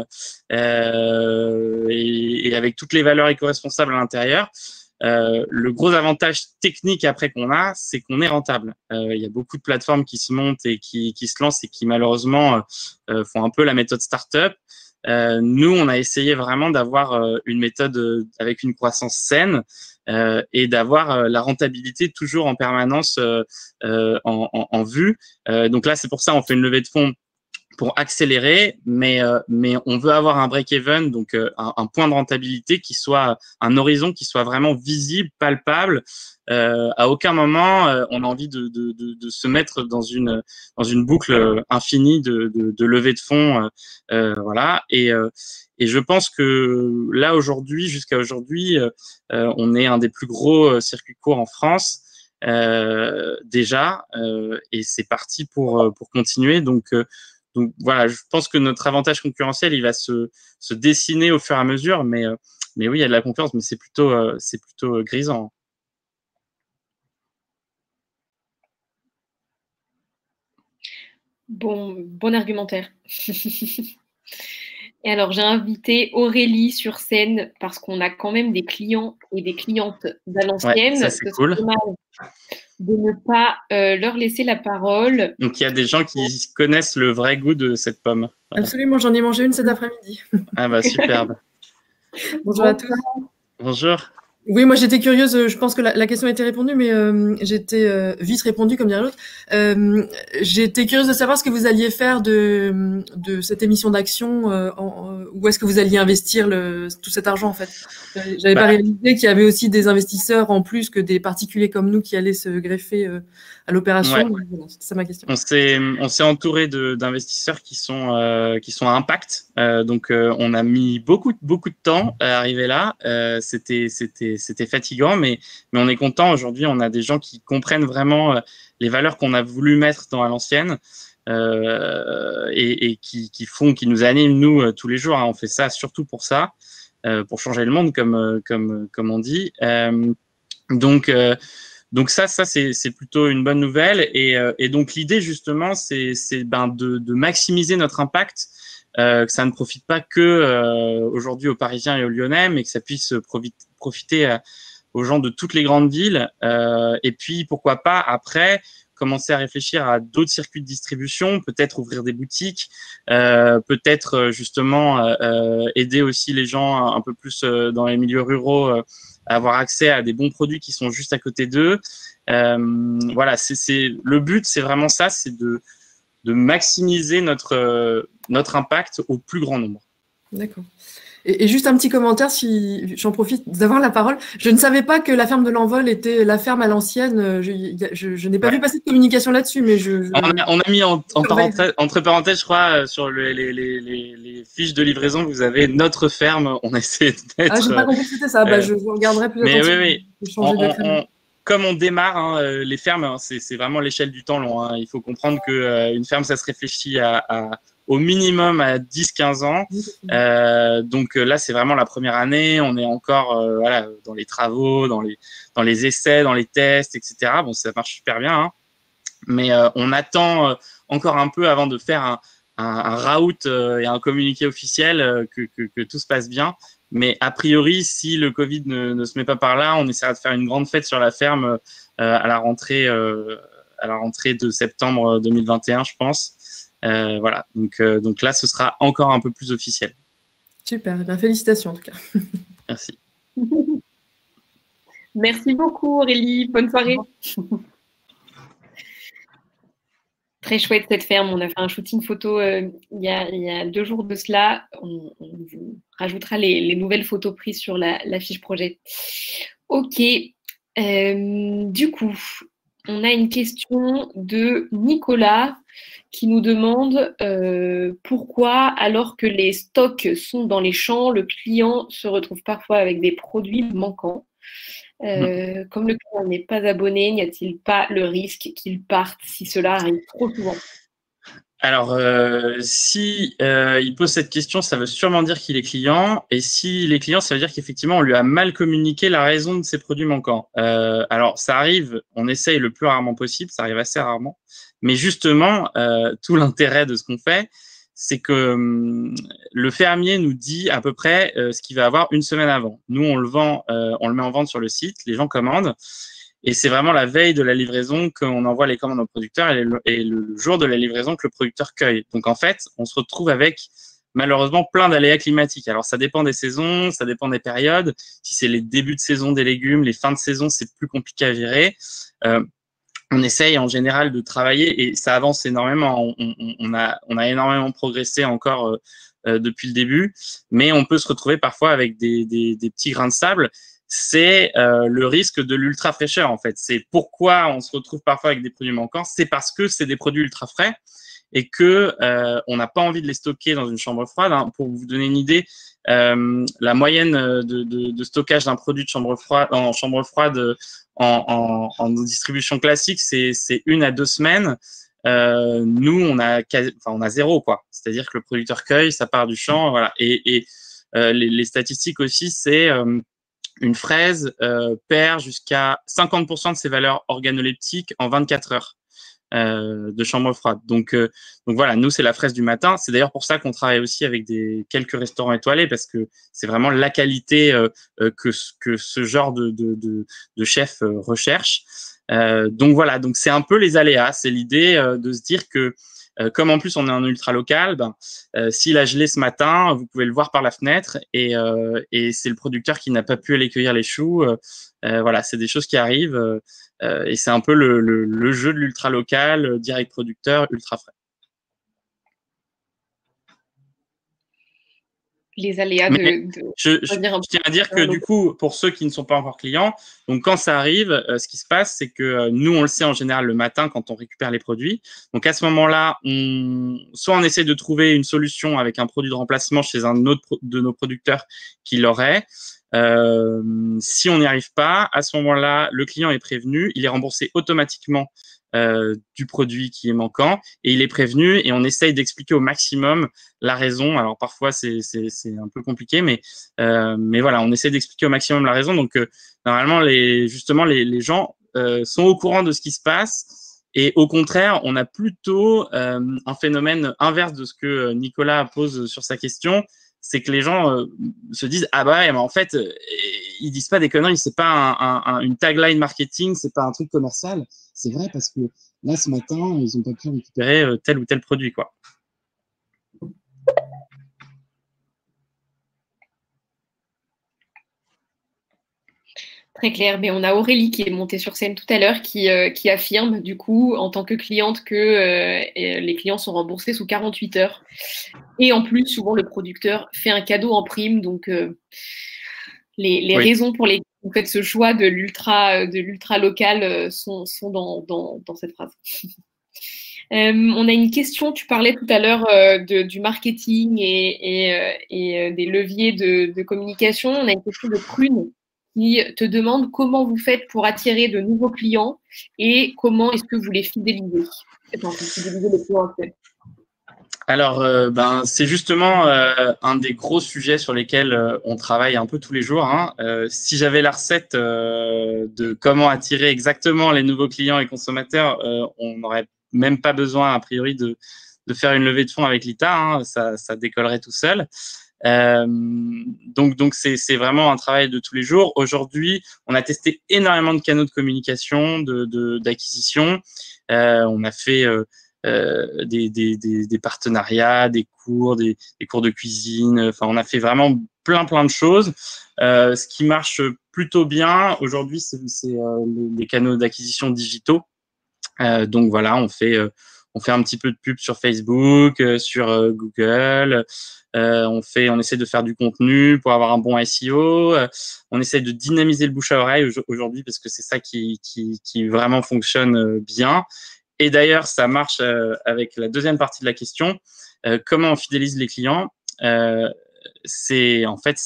et avec toutes les valeurs éco-responsables à l'intérieur. Le gros avantage technique après qu'on a, c'est qu'on est rentable. Il y a beaucoup de plateformes qui se montent et qui se lancent et qui malheureusement font un peu la méthode startup. Nous, on a essayé vraiment d'avoir une méthode avec une croissance saine et d'avoir la rentabilité toujours en permanence en vue. Donc là, c'est pour ça on fait une levée de fonds pour accélérer, mais on veut avoir un break-even, donc un point de rentabilité qui soit un horizon qui soit vraiment visible, palpable. À aucun moment on a envie de se mettre dans une boucle infinie de levée de fonds, voilà. Et je pense que là aujourd'hui, jusqu'à aujourd'hui, on est un des plus gros circuits courts en France. Déjà, et c'est parti pour continuer. Donc voilà, je pense que notre avantage concurrentiel, il va se dessiner au fur et à mesure, mais oui, il y a de la concurrence, mais c'est plutôt grisant. Bon argumentaire. Et alors, j'ai invité Aurélie sur scène parce qu'on a quand même des clients et des clientes d'Alancienne. Ouais, ça, c'est cool. De ne pas leur laisser la parole. Donc, il y a des gens qui connaissent le vrai goût de cette pomme. Voilà. Absolument, j'en ai mangé une cet après-midi. Ah bah, superbe. Bonjour à tous. Bonjour. Oui, moi j'étais curieuse, je pense que la question a été répondue, mais j'étais vite répondue, comme dirait l'autre. J'étais curieuse de savoir ce que vous alliez faire de cette émission d'action, où est-ce que vous alliez investir tout cet argent en fait. J'avais pas réalisé qu'il y avait aussi des investisseurs en plus que des particuliers comme nous qui allaient se greffer à l'opération. Ouais. Voilà, c'était ça ma question. On s'est entouré d'investisseurs qui sont à impact. Donc on a mis beaucoup de temps à arriver là. C'était fatigant, mais on est content. Aujourd'hui, on a des gens qui comprennent vraiment les valeurs qu'on a voulu mettre dans Alancienne et qui nous animent nous tous les jours. Hein. On fait ça surtout pour ça, pour changer le monde, comme on dit. Donc ça c'est plutôt une bonne nouvelle et donc l'idée justement c'est de maximiser notre impact, que ça ne profite pas que aujourd'hui aux Parisiens et aux Lyonnais, mais que ça puisse profiter aux gens de toutes les grandes villes. Et puis, pourquoi pas, après, commencer à réfléchir à d'autres circuits de distribution, peut-être ouvrir des boutiques, peut-être justement aider aussi les gens un peu plus dans les milieux ruraux à avoir accès à des bons produits qui sont juste à côté d'eux. Voilà, le but, c'est vraiment ça, c'est de maximiser notre impact au plus grand nombre. D'accord. Et juste un petit commentaire, si j'en profite d'avoir la parole. Je ne savais pas que la ferme de l'Envol était la ferme à l'ancienne. Je n'ai pas vu passer de communication là-dessus, mais on a mis entre parenthèses, je crois, sur les fiches de livraison, vous avez notre ferme. On essaie de mettre. Ah, j'ai pas compris que c'était ça. Je regarderai plus attentivement. Mais oui. Comme on démarre, les fermes, c'est vraiment l'échelle du temps long. Il faut comprendre qu'une ferme, ça se réfléchit au minimum à 10-15 ans. Donc là, c'est vraiment la première année. On est encore dans les travaux, dans les essais, dans les tests, etc. Bon, ça marche super bien. Mais on attend encore un peu avant de faire un raout et un communiqué officiel que tout se passe bien. Mais a priori, si le Covid ne se met pas par là, on essaiera de faire une grande fête sur la ferme à la rentrée de septembre 2021, je pense. Voilà. Donc là, ce sera encore un peu plus officiel. Super. Bien, félicitations en tout cas. Merci. Merci beaucoup Aurélie. Bonne soirée. Très chouette cette ferme. On a fait un shooting photo il y a 2 jours de cela. On vous rajoutera les nouvelles photos prises sur la fiche projet. Ok. Du coup, on a une question de Nicolas qui nous demande pourquoi, alors que les stocks sont dans les champs, le client se retrouve parfois avec des produits manquants. Comme le client n'est pas abonné, n'y a-t-il pas le risque qu'il parte si cela arrive trop souvent? Alors, si il pose cette question, ça veut sûrement dire qu'il est client. Et s'il est client, ça veut dire qu'effectivement, on lui a mal communiqué la raison de ses produits manquants. Alors, ça arrive, on essaye le plus rarement possible, ça arrive assez rarement. Mais justement, tout l'intérêt de ce qu'on fait, c'est que le fermier nous dit à peu près ce qu'il va avoir une semaine avant. Nous, on le vend, on le met en vente sur le site, les gens commandent. Et c'est vraiment la veille de la livraison qu'on envoie les commandes au producteur et le jour de la livraison que le producteur cueille. Donc, en fait, on se retrouve avec malheureusement plein d'aléas climatiques. Alors, ça dépend des saisons, ça dépend des périodes. Si c'est les débuts de saison des légumes, les fins de saison, c'est plus compliqué à gérer. On essaye en général de travailler et ça avance énormément. On a énormément progressé encore depuis le début, mais on peut se retrouver parfois avec des petits grains de sable. C'est le risque de l'ultra fraîcheur en fait. C'est pourquoi on se retrouve parfois avec des produits manquants. C'est parce que c'est des produits ultra frais et que on n'a pas envie de les stocker dans une chambre froide. Pour vous donner une idée, la moyenne de stockage d'un produit de chambre froide en chambre froide en distribution classique, c'est 1 à 2 semaines. Nous, on a 0 quoi. C'est-à-dire que le producteur cueille, ça part du champ, voilà. Et les statistiques aussi, c'est une fraise perd jusqu'à 50% de ses valeurs organoleptiques en 24 heures de chambre froide. Donc voilà, nous, c'est la fraise du matin. C'est d'ailleurs pour ça qu'on travaille aussi avec quelques restaurants étoilés parce que c'est vraiment la qualité que ce genre de chef recherche. Donc voilà, donc c'est un peu les aléas. C'est l'idée de se dire que comme en plus on est en ultra local, s'il a gelé ce matin, vous pouvez le voir par la fenêtre et c'est le producteur qui n'a pas pu aller cueillir les choux. Voilà, c'est des choses qui arrivent et c'est un peu le jeu de l'ultra local, direct producteur, ultra frais. Les aléas je tiens à dire que du coup, pour ceux qui ne sont pas encore clients, donc quand ça arrive, ce qui se passe, c'est que nous, on le sait en général le matin quand on récupère les produits. Donc à ce moment-là, soit on essaie de trouver une solution avec un produit de remplacement chez un autre de nos producteurs qui l'aurait. Si on n'y arrive pas, à ce moment-là, le client est prévenu, il est remboursé automatiquement du produit qui est manquant et il est prévenu et on essaye d'expliquer au maximum la raison. Alors parfois c'est un peu compliqué, mais voilà, on essaie d'expliquer au maximum la raison. Donc normalement les gens sont au courant de ce qui se passe et au contraire on a plutôt un phénomène inverse de ce que Nicolas pose sur sa question. c'est que les gens se disent ah bah ouais, mais en fait ils disent pas des conneries, c'est pas une tagline marketing, c'est pas un truc commercial, c'est vrai parce que là ce matin ils ont pas pu récupérer tel ou tel produit quoi. Très clair. Mais on a Aurélie qui est montée sur scène tout à l'heure qui affirme, du coup, en tant que cliente, que les clients sont remboursés sous 48 heures. Et en plus, souvent, le producteur fait un cadeau en prime. Donc, les Oui. raisons pour lesquelles vous faites ce choix de l'ultra local sont dans cette phrase. On a une question, tu parlais tout à l'heure du marketing et des leviers de communication. On a une question de Prune qui te demande comment vous faites pour attirer de nouveaux clients et comment est-ce que vous les fidélisez. Enfin, vous fidélisez les clients actuels. Alors, c'est justement un des gros sujets sur lesquels on travaille un peu tous les jours. Hein. Si j'avais la recette de comment attirer exactement les nouveaux clients et consommateurs, on n'aurait même pas besoin, a priori, de faire une levée de fonds avec l'ITA. Hein. Ça décollerait tout seul. Donc c'est vraiment un travail de tous les jours. Aujourd'hui, on a testé énormément de canaux de communication, d'acquisition. On a fait des partenariats, des cours de cuisine. Enfin, on a fait vraiment plein de choses. Ce qui marche plutôt bien aujourd'hui, c'est les canaux d'acquisition digitaux. Donc voilà, on fait un petit peu de pub sur Facebook, sur Google. On essaie de faire du contenu pour avoir un bon SEO. On essaie de dynamiser le bouche à oreille aujourd'hui parce que c'est ça qui vraiment fonctionne bien. Et d'ailleurs, ça marche avec la deuxième partie de la question. Comment on fidélise les clients? C'est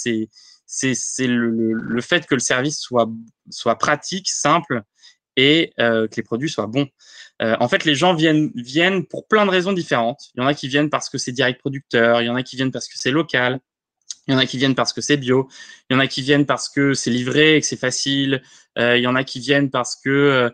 le fait que le service soit pratique, simple et que les produits soient bons. En fait, les gens viennent pour plein de raisons différentes. Il y en a qui viennent parce que c'est direct producteur, il y en a qui viennent parce que c'est local, il y en a qui viennent parce que c'est bio, il y en a qui viennent parce que c'est livré et que c'est facile, il y en a qui viennent parce que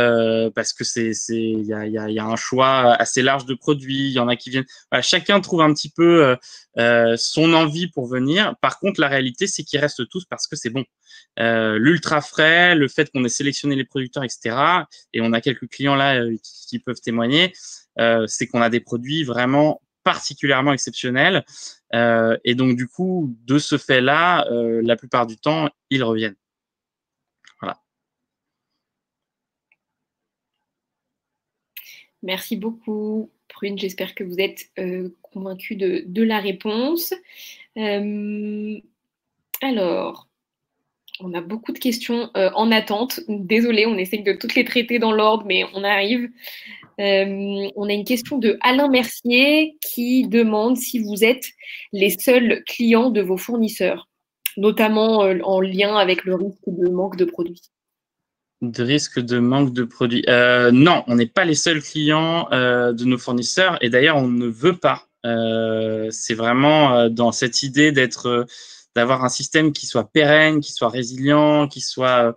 il y a un choix assez large de produits, il y en a qui viennent. Voilà, chacun trouve un petit peu son envie pour venir. Par contre, la réalité, c'est qu'ils restent tous parce que c'est bon. L'ultra frais, le fait qu'on ait sélectionné les producteurs, etc. Et on a quelques clients là qui peuvent témoigner, c'est qu'on a des produits vraiment particulièrement exceptionnels. Et donc, du coup, de ce fait-là, la plupart du temps, ils reviennent. Voilà. Merci beaucoup, Prune. J'espère que vous êtes convaincue de la réponse. Alors, on a beaucoup de questions en attente. Désolée, on essaie de toutes les traiter dans l'ordre, mais on arrive. On a une question de Alain Mercier qui demande si vous êtes les seuls clients de vos fournisseurs, notamment en lien avec le risque de manque de produits. De risque de manque de produits. Non, on n'est pas les seuls clients de nos fournisseurs et d'ailleurs, on ne veut pas. C'est vraiment dans cette idée d'avoir un système qui soit pérenne, qui soit résilient, qui soit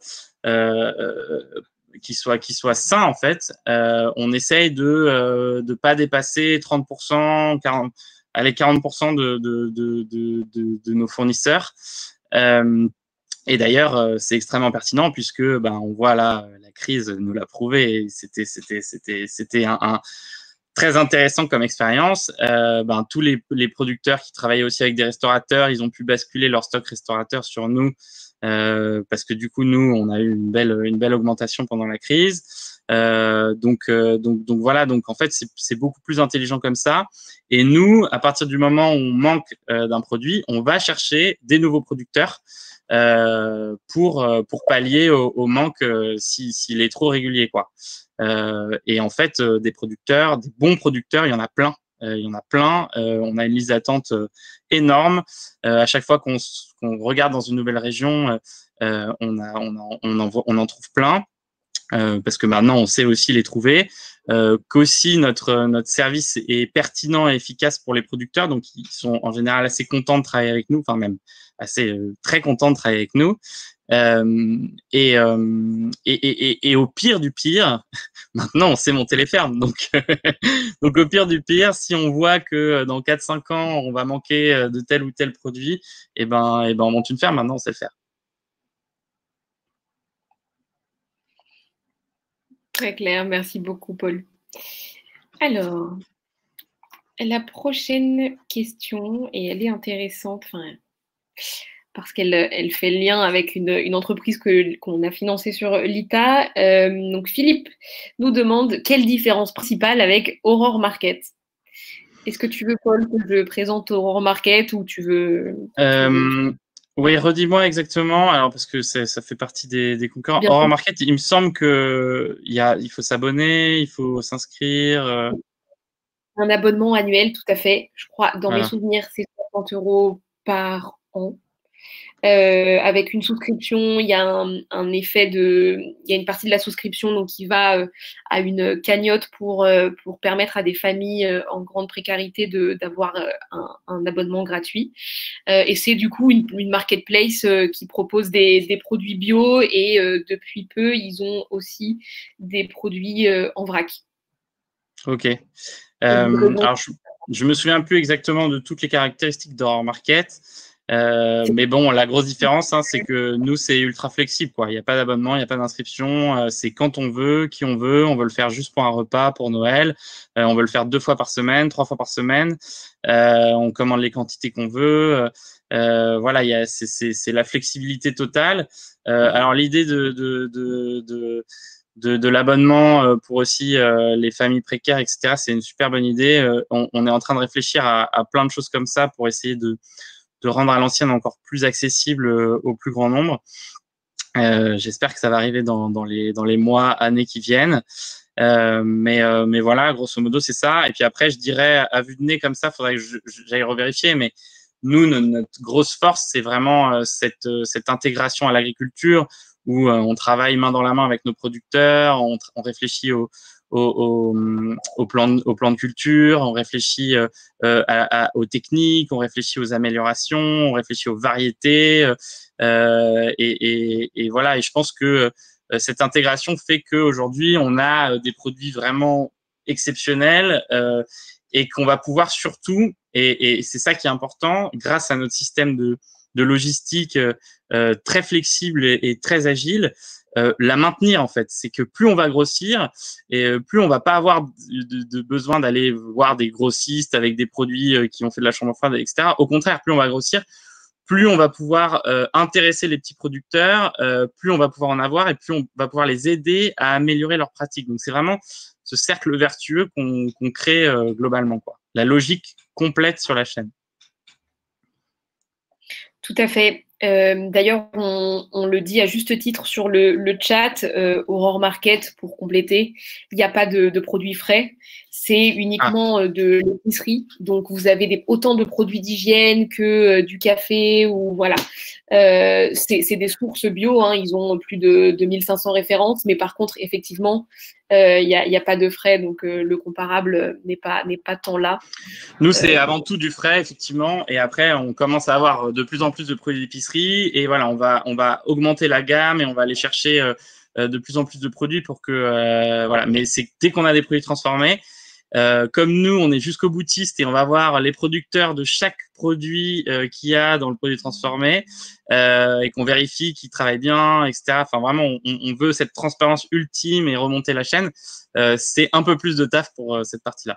sain en fait. On essaye de pas dépasser 30%, 40% de nos fournisseurs. Et d'ailleurs, c'est extrêmement pertinent puisque on voit là la crise nous l'a prouvé. Et c'était un très intéressant comme expérience. Tous les producteurs qui travaillaient aussi avec des restaurateurs, ils ont pu basculer leur stock restaurateur sur nous parce que du coup nous on a eu une belle augmentation pendant la crise. Donc voilà, donc en fait c'est beaucoup plus intelligent comme ça. Et nous, à partir du moment où on manque d'un produit, on va chercher des nouveaux producteurs pour pallier au manque s'il est trop régulier quoi. Et en fait des bons producteurs, il y en a plein. On a une liste d'attente énorme. À chaque fois qu'on regarde dans une nouvelle région, on en trouve plein. Parce que maintenant on sait aussi les trouver, qu'aussi notre service est pertinent et efficace pour les producteurs, donc ils sont en général assez contents de travailler avec nous, enfin même assez très contents de travailler avec nous. Et au pire du pire, maintenant on sait monter les fermes. Donc, donc au pire du pire, si on voit que dans 4-5 ans, on va manquer de tel ou tel produit, on monte une ferme. Maintenant, on sait le faire. Très clair, merci beaucoup, Paul. Alors, la prochaine question, et elle est intéressante, parce qu'elle fait le lien avec une entreprise qu'on a financée sur l'ITA. Donc, Philippe nous demande quelle différence principale avec Aurore Market. Est-ce que tu veux, Paul, que je présente Aurore Market ou tu veux… Oui, redis-moi exactement. Alors, parce que ça fait partie des concurrents. Aurore Market, il me semble qu'il faut s'abonner, il faut s'inscrire. Un abonnement annuel, tout à fait. Je crois, dans mes souvenirs, c'est 60 € par an. Avec une souscription, il y a un effet il y a une partie de la souscription donc qui va à une cagnotte pour permettre à des familles en grande précarité d'avoir un abonnement gratuit. Et c'est du coup une marketplace qui propose des produits bio et depuis peu, ils ont aussi des produits en vrac. Ok. Alors, je me souviens plus exactement de toutes les caractéristiques d'Aurore Market. Mais bon, la grosse différence, c'est que nous, c'est ultra flexible, quoi. Il n'y a pas d'abonnement, il n'y a pas d'inscription. C'est quand on veut, qui on veut. On veut le faire juste pour un repas, pour Noël. On veut le faire 2 fois par semaine, 3 fois par semaine. On commande les quantités qu'on veut. Voilà, c'est la flexibilité totale. Alors, l'idée de l'abonnement pour aussi les familles précaires, etc., c'est une super bonne idée. On est en train de réfléchir à plein de choses comme ça pour essayer de rendre à l'ancienne encore plus accessible au plus grand nombre. J'espère que ça va arriver dans les mois, années qui viennent. Mais voilà, grosso modo, c'est ça. Et puis après, je dirais, à vue de nez comme ça, faudrait que j'aille revérifier. Mais nous, notre grosse force, c'est vraiment cette intégration à l'agriculture où on travaille main dans la main avec nos producteurs, on réfléchit au plan de culture, on réfléchit aux techniques, on réfléchit aux améliorations, on réfléchit aux variétés. Et voilà, et je pense que cette intégration fait qu'aujourd'hui, on a des produits vraiment exceptionnels et qu'on va pouvoir surtout, et c'est ça qui est important, grâce à notre système de logistique très flexible et très agile, la maintenir en fait. C'est que plus on va grossir et plus on va pas avoir de besoin d'aller voir des grossistes avec des produits qui ont fait de la chambre froide, etc. Au contraire, plus on va grossir, plus on va pouvoir intéresser les petits producteurs, plus on va pouvoir en avoir et plus on va pouvoir les aider à améliorer leurs pratiques. Donc, c'est vraiment ce cercle vertueux qu'on crée globalement, quoi. La logique complète sur la chaîne. Tout à fait. D'ailleurs, on le dit à juste titre sur le chat, Aurore Market, pour compléter, il n'y a pas de produits frais, c'est uniquement de l'épicerie. Donc, vous avez autant de produits d'hygiène que du café ou voilà. C'est des sources bio, ils ont plus de 2500 références, mais par contre, effectivement, il n'y a pas de frais, donc le comparable n'est pas tant là. Nous, c'est avant tout du frais, effectivement, et après, on commence à avoir de plus en plus de produits d'épicerie, et voilà, on va augmenter la gamme et on va aller chercher de plus en plus de produits pour que voilà. Mais c'est dès qu'on a des produits transformés. Comme nous, on est jusqu'au boutiste et on va voir les producteurs de chaque produit qu'il y a dans le produit transformé et qu'on vérifie qu'ils travaillent bien, etc. Enfin, vraiment, on veut cette transparence ultime et remonter la chaîne. C'est un peu plus de taf pour cette partie-là.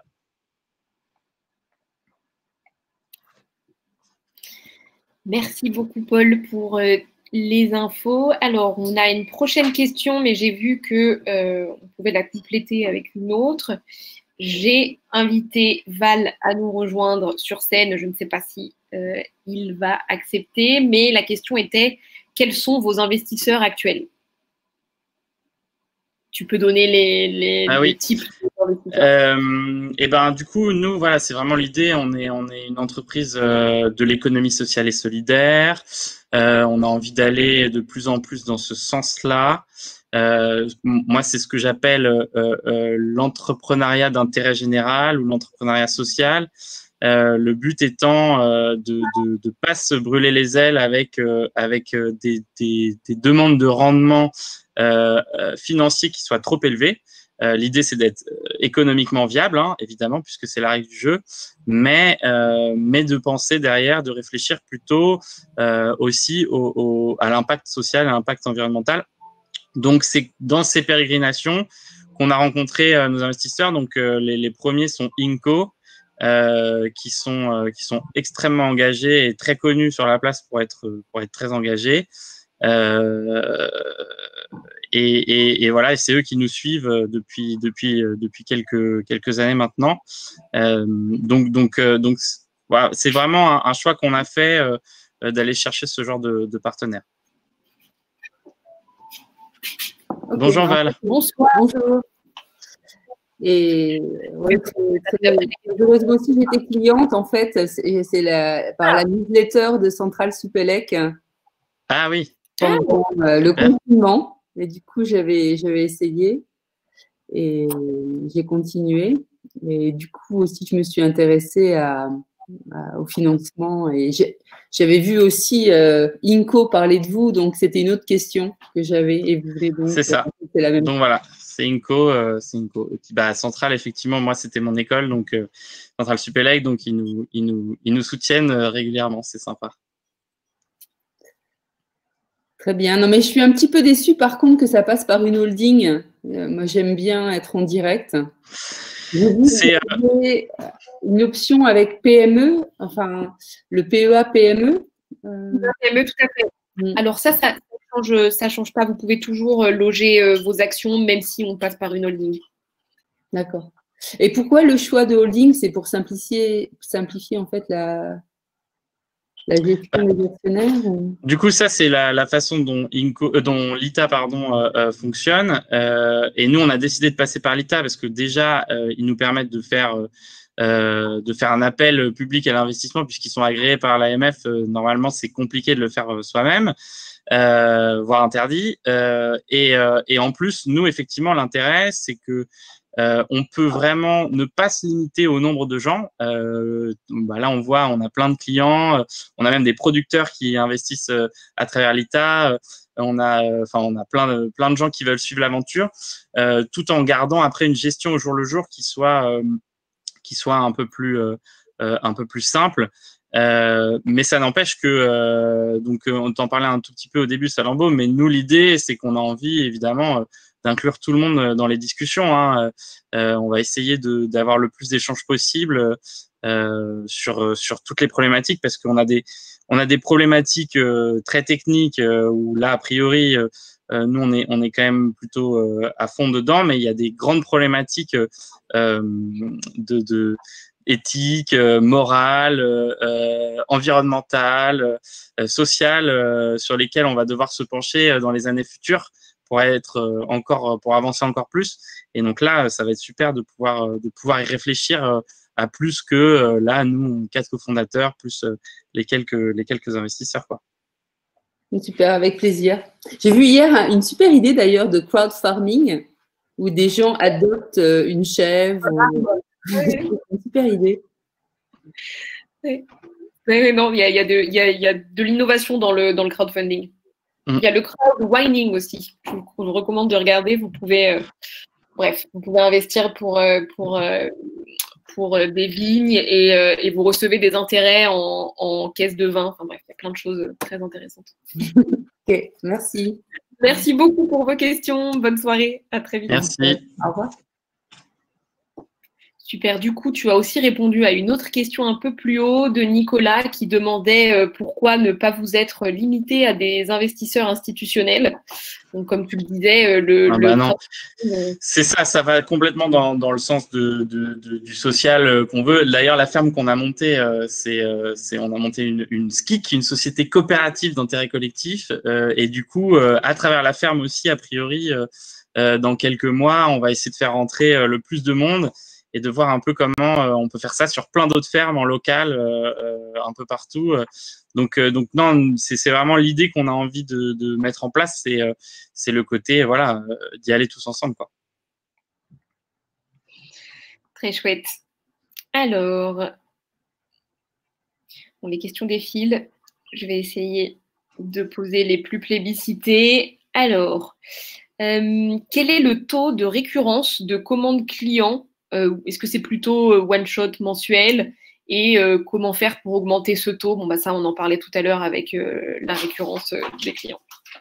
Merci beaucoup, Paul, pour les infos. Alors, on a une prochaine question, mais j'ai vu qu'on pouvait la compléter avec une autre. J'ai invité Val à nous rejoindre sur scène. Je ne sais pas si il va accepter, mais la question était quels sont vos investisseurs actuels? Tu peux donner les types d'investisseurs. Et ben du coup, nous voilà, c'est vraiment l'idée. On est une entreprise de l'économie sociale et solidaire. On a envie d'aller de plus en plus dans ce sens-là. Moi, c'est ce que j'appelle l'entrepreneuriat d'intérêt général ou l'entrepreneuriat social. Le but étant de ne pas se brûler les ailes avec des demandes de rendement financier qui soient trop élevées. L'idée, c'est d'être économiquement viable, hein, évidemment, puisque c'est la règle du jeu, mais de penser derrière, de réfléchir plutôt aussi à l'impact social, à l'impact environnemental. Donc, c'est dans ces pérégrinations qu'on a rencontré nos investisseurs. Donc, les premiers sont Inco, qui sont extrêmement engagés et très connus sur la place pour être très engagés. Et voilà, et c'est eux qui nous suivent depuis quelques années maintenant. Donc voilà, c'est vraiment un choix qu'on a fait d'aller chercher ce genre de partenaires. Okay, bonjour Val. Bonsoir. Bonjour. Et ouais, heureusement aussi j'étais cliente en fait, par la newsletter de Centrale Supélec. Ah oui. Pendant le confinement. Et du coup, j'avais essayé et j'ai continué. Et du coup aussi, je me suis intéressée au financement. Et j'avais vu aussi Inco parler de vous, donc c'était une autre question que j'avais. Et vous voulez donc. C'est ça. La même donc voilà, c'est Inco. Et puis, Centrale, effectivement, moi c'était mon école, donc Centrale Supélec, donc ils nous soutiennent régulièrement, c'est sympa. Très bien. Non, mais je suis un petit peu déçue par contre que ça passe par une holding. Moi, j'aime bien être en direct. C'est une option avec PME, enfin le PEA PME. PME, tout à fait. Alors ça change pas. Vous pouvez toujours loger vos actions, même si on passe par une holding. D'accord. Et pourquoi le choix de holding? C'est pour simplifier en fait la gestion des actionnaires. Du coup, ça, c'est la façon dont l'ITA fonctionne. Et nous, on a décidé de passer par l'ITA parce que déjà, ils nous permettent de faire un appel public à l'investissement puisqu'ils sont agréés par l'AMF. Normalement, c'est compliqué de le faire soi-même, voire interdit. Et en plus, nous, effectivement, l'intérêt, c'est que on peut vraiment ne pas se limiter au nombre de gens. Là, on voit, on a plein de clients, on a même des producteurs qui investissent à travers l'ITA. On a plein de gens qui veulent suivre l'aventure, tout en gardant après une gestion au jour le jour qui soit un peu plus simple. Mais ça n'empêche que on t'en parlait un tout petit peu au début, Salambo, mais nous, l'idée, c'est qu'on a envie, évidemment, d'inclure tout le monde dans les discussions. Hein. On va essayer d'avoir le plus d'échanges possible sur toutes les problématiques parce qu'on a des problématiques très techniques où là, a priori, nous, on est quand même plutôt à fond dedans, mais il y a des grandes problématiques éthique, morale, environnementale, sociale, sur lesquelles on va devoir se pencher dans les années futures pour avancer encore plus. Et donc là, ça va être super de pouvoir y réfléchir à plus que là, nous, 4 cofondateurs, plus les quelques investisseurs, quoi. Super, avec plaisir. J'ai vu hier une super idée d'ailleurs de crowd farming où des gens adoptent une chèvre. Une super idée. Oui. Non, il y a de l'innovation dans le crowdfunding. Il y a le crowdwining aussi. Je vous recommande de regarder. Vous pouvez, vous pouvez investir pour des vignes et vous recevez des intérêts en caisse de vin. Enfin bref, il y a plein de choses très intéressantes. Ok, merci. Merci beaucoup pour vos questions. Bonne soirée. À très vite. Merci. Au revoir. Super. Du coup, tu as aussi répondu à une autre question un peu plus haut de Nicolas qui demandait pourquoi ne pas vous être limité à des investisseurs institutionnels. Donc, comme tu le disais, non. C'est ça va complètement dans le sens du social qu'on veut. D'ailleurs, la ferme qu'on a montée, on a monté une SKIC, une société coopérative d'intérêt collectif. Et du coup, à travers la ferme aussi, a priori, dans quelques mois, on va essayer de faire rentrer le plus de monde et de voir un peu comment on peut faire ça sur plein d'autres fermes en local, un peu partout. Donc non, c'est vraiment l'idée qu'on a envie de mettre en place, c'est le côté d'y aller tous ensemble, quoi. Très chouette. Alors, Bon, les questions défilent. Je vais essayer de poser les plus plébiscitées. Alors, quel est le taux de récurrence de commandes clients? Est-ce que c'est plutôt one-shot mensuel? Et comment faire pour augmenter ce taux? Bon, bah ça, on en parlait tout à l'heure avec la récurrence des clients.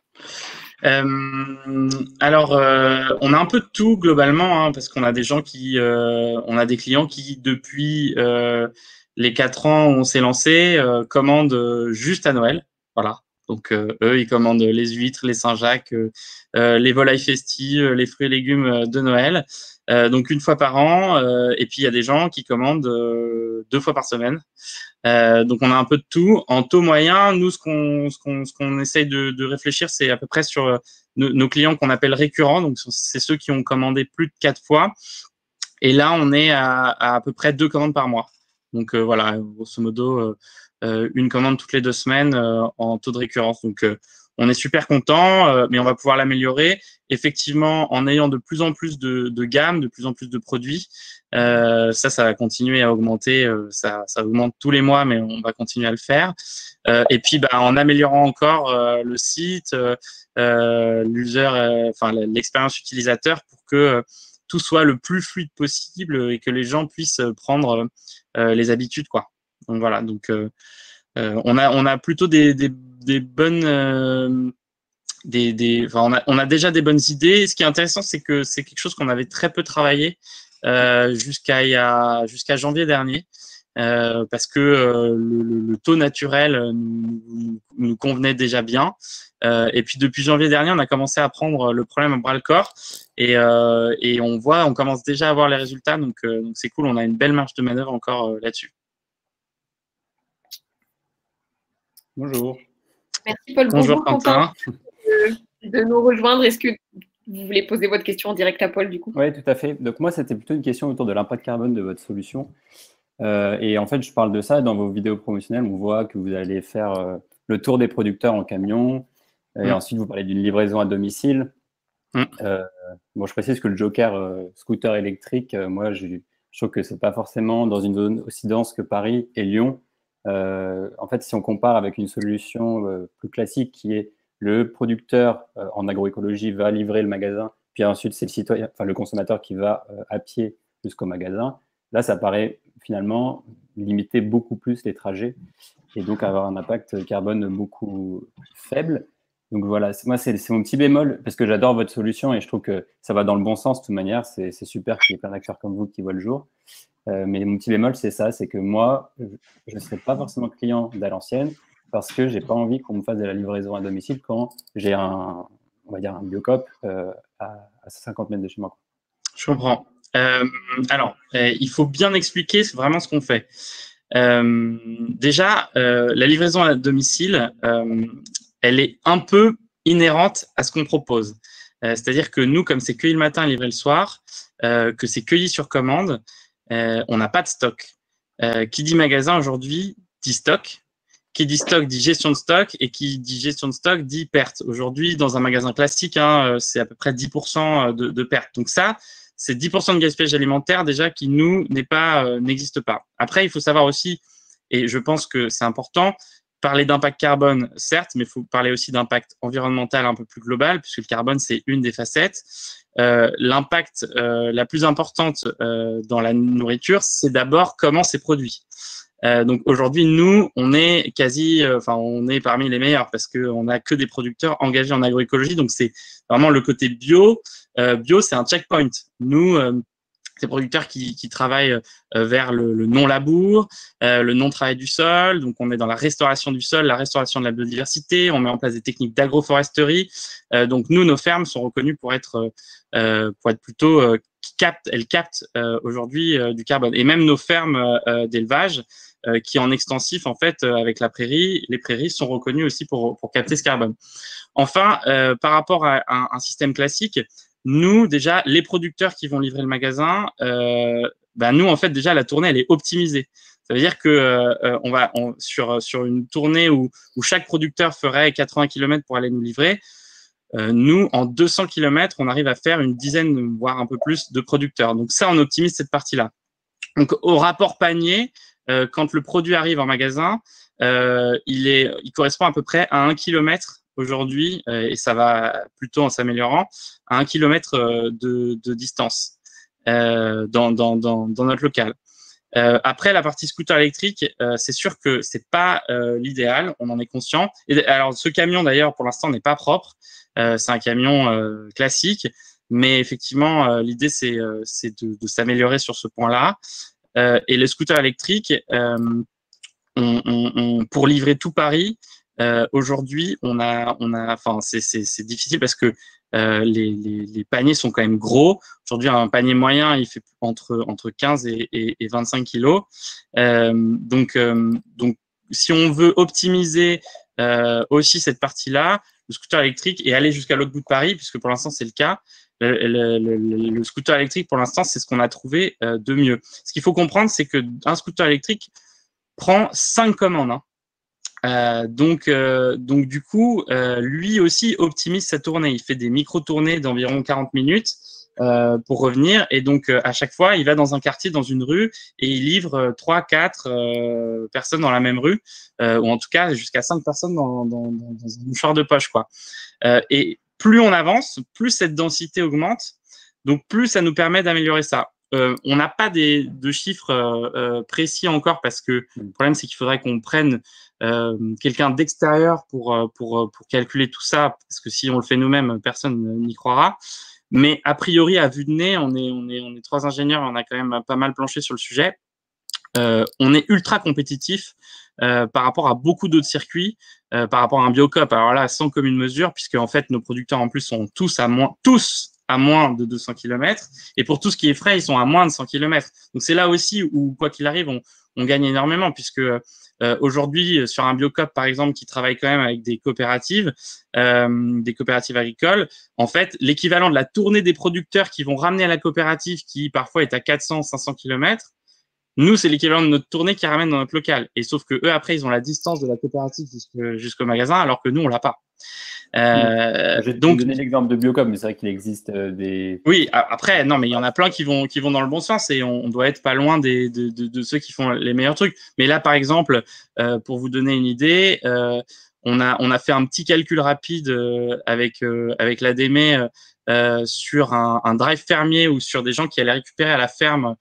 Alors, on a un peu de tout globalement, hein, parce qu'on a des gens on a des clients qui depuis les 4 ans où on s'est lancé commandent juste à Noël, voilà. Donc eux, ils commandent les huîtres, les Saint-Jacques, les volailles festives, les fruits et légumes de Noël. Donc 1 fois par an, et puis il y a des gens qui commandent 2 fois par semaine. Donc on a un peu de tout. En taux moyen, nous ce qu'on essaye de réfléchir, c'est à peu près sur nos clients qu'on appelle récurrents. Donc c'est ceux qui ont commandé plus de 4 fois. Et là, on est à peu près 2 commandes par mois. Donc voilà, grosso modo, 1 commande toutes les 2 semaines en taux de récurrence. Donc on est super content, mais on va pouvoir l'améliorer. Effectivement, en ayant de plus en plus de gamme, de plus en plus de produits, ça va continuer à augmenter. Ça augmente tous les mois, mais on va continuer à le faire. Et puis, en améliorant encore le site, l'expérience utilisateur pour que tout soit le plus fluide possible et que les gens puissent prendre les habitudes, quoi. Donc voilà. Donc on a plutôt des bonnes on a déjà des bonnes idées. Ce qui est intéressant, c'est que c'est quelque chose qu'on avait très peu travaillé jusqu'à janvier dernier, parce que le taux naturel nous convenait déjà bien. Et puis depuis janvier dernier, on a commencé à prendre le problème à bras le corps, et on commence déjà à voir les résultats. Donc c'est cool, on a une belle marge de manœuvre encore là-dessus. Bonjour. Merci Paul. Bonjour Quentin. De nous rejoindre. Est-ce que vous voulez poser votre question en direct à Paul du coup? Oui, tout à fait. Donc moi, c'était plutôt une question autour de l'impact carbone de votre solution. Et en fait, je parle de ça dans vos vidéos promotionnelles. On voit que vous allez faire le tour des producteurs en camion. Et ensuite, vous parlez d'une livraison à domicile. Bon, je précise que le Joker scooter électrique, moi, je trouve que c'est pas forcément dans une zone aussi dense que Paris et Lyon. En fait, si on compare avec une solution plus classique qui est le producteur en agroécologie va livrer le magasin, puis ensuite c'est le citoyen, enfin le consommateur qui va à pied jusqu'au magasin. Là, ça paraît finalement limiter beaucoup plus les trajets et donc avoir un impact carbone beaucoup faible. Donc voilà, moi c'est mon petit bémol parce que j'adore votre solution et je trouve que ça va dans le bon sens de toute manière. C'est super qu'il y ait plein d'acteurs comme vous qui voient le jour. Mais mon petit bémol, c'est ça, c'est que moi, je ne serai pas forcément client d'à l'ancienne parce que j'ai pas envie qu'on me fasse de la livraison à domicile quand j'ai on va dire un Biocoop à 50 mètres de chez moi. Je comprends. Alors, il faut bien expliquer vraiment ce qu'on fait. Déjà, la livraison à domicile, elle est un peu inhérente à ce qu'on propose. C'est-à-dire que nous, comme c'est cueilli le matin et livré le soir, que c'est cueilli sur commande, on n'a pas de stock. Qui dit magasin aujourd'hui dit stock. Qui dit stock dit gestion de stock, et qui dit gestion de stock dit perte. Aujourd'hui, dans un magasin classique, c'est à peu près 10% de perte. Donc ça, c'est 10% de gaspillage alimentaire déjà qui n'existe pas. Après, il faut savoir aussi, et je pense que c'est important, parler d'impact carbone, certes, mais il faut parler aussi d'impact environnemental un peu plus global, puisque le carbone, c'est une des facettes. L'impact la plus importante dans la nourriture, c'est d'abord comment c'est produit. Donc aujourd'hui, nous, on est on est parmi les meilleurs parce qu'on n'a que des producteurs engagés en agroécologie. Donc c'est vraiment le côté bio. Bio, c'est un checkpoint. Nous, ces producteurs qui travaillent vers le non-labour, le non-travail du sol. Donc, on est dans la restauration du sol, la restauration de la biodiversité. On met en place des techniques d'agroforesterie. Donc, nous, nos fermes sont reconnues pour être plutôt elles captent aujourd'hui du carbone. Et même nos fermes d'élevage qui en extensif, en fait, avec la prairie, les prairies sont reconnues aussi pour capter ce carbone. Enfin, par rapport à un système classique, nous, déjà, les producteurs qui vont livrer le magasin, nous, en fait, déjà, la tournée, elle est optimisée. Ça veut dire que sur une tournée où chaque producteur ferait 80 km pour aller nous livrer, nous, en 200 km, on arrive à faire une dizaine, voire un peu plus de producteurs. Donc ça, on optimise cette partie-là. Donc, au rapport panier, quand le produit arrive en magasin, il correspond à peu près à 1 km aujourd'hui, et ça va plutôt en s'améliorant, à 1 km de distance dans notre local. Après, la partie scooter électrique, c'est sûr que c'est pas l'idéal, on en est conscient. Et, alors, ce camion, d'ailleurs, pour l'instant, n'est pas propre. C'est un camion classique, mais effectivement, l'idée, c'est de s'améliorer sur ce point-là. Et le scooter électrique, pour livrer tout Paris, aujourd'hui, enfin, c'est difficile parce que les paniers sont quand même gros. Aujourd'hui, un panier moyen, il fait entre 15 et 25 kilos. Donc, si on veut optimiser aussi cette partie-là, le scooter électrique et aller jusqu'à l'autre bout de Paris, puisque pour l'instant, c'est le cas, le scooter électrique, pour l'instant, c'est ce qu'on a trouvé de mieux. Ce qu'il faut comprendre, c'est qu'un scooter électrique prend 5 commandes. Donc du coup, lui aussi optimise sa tournée. Il fait des micro-tournées d'environ 40 minutes pour revenir. Et donc, à chaque fois, il va dans un quartier, dans une rue, et il livre 3-4 personnes dans la même rue, ou en tout cas jusqu'à 5 personnes dans un mouchoir de poche, quoi. Et plus on avance, plus cette densité augmente, donc plus ça nous permet d'améliorer ça. On n'a pas de chiffres précis encore parce que le problème, c'est qu'il faudrait qu'on prenne quelqu'un d'extérieur pour calculer tout ça, parce que si on le fait nous-mêmes, personne n'y croira. Mais a priori, à vue de nez, on est 3 ingénieurs, on a quand même pas mal planché sur le sujet. On est ultra compétitif par rapport à beaucoup d'autres circuits, par rapport à un Biocop. Alors là, sans commune mesure, puisque en fait, nos producteurs en plus sont tous à moins de 200 km. Et pour tout ce qui est frais, ils sont à moins de 100 km. Donc, c'est là aussi où, quoi qu'il arrive, on gagne énormément, puisque aujourd'hui, sur un Biocop, par exemple, qui travaille quand même avec des coopératives agricoles, en fait, l'équivalent de la tournée des producteurs qui vont ramener à la coopérative, qui parfois est à 400-500 km, nous, c'est l'équivalent de notre tournée qui ramène dans notre local. Et sauf que eux, après, ils ont la distance de la coopérative jusqu'au magasin, alors que nous, on l'a pas. Je vais donc donner l'exemple de Biocop, mais c'est vrai qu'il existe des. Oui, après, non, mais il y en a plein qui vont dans le bon sens et on doit être pas loin de ceux qui font les meilleurs trucs. Mais là, par exemple, pour vous donner une idée, on a fait un petit calcul rapide avec l'ADME sur un drive fermier ou sur des gens qui allaient récupérer à la ferme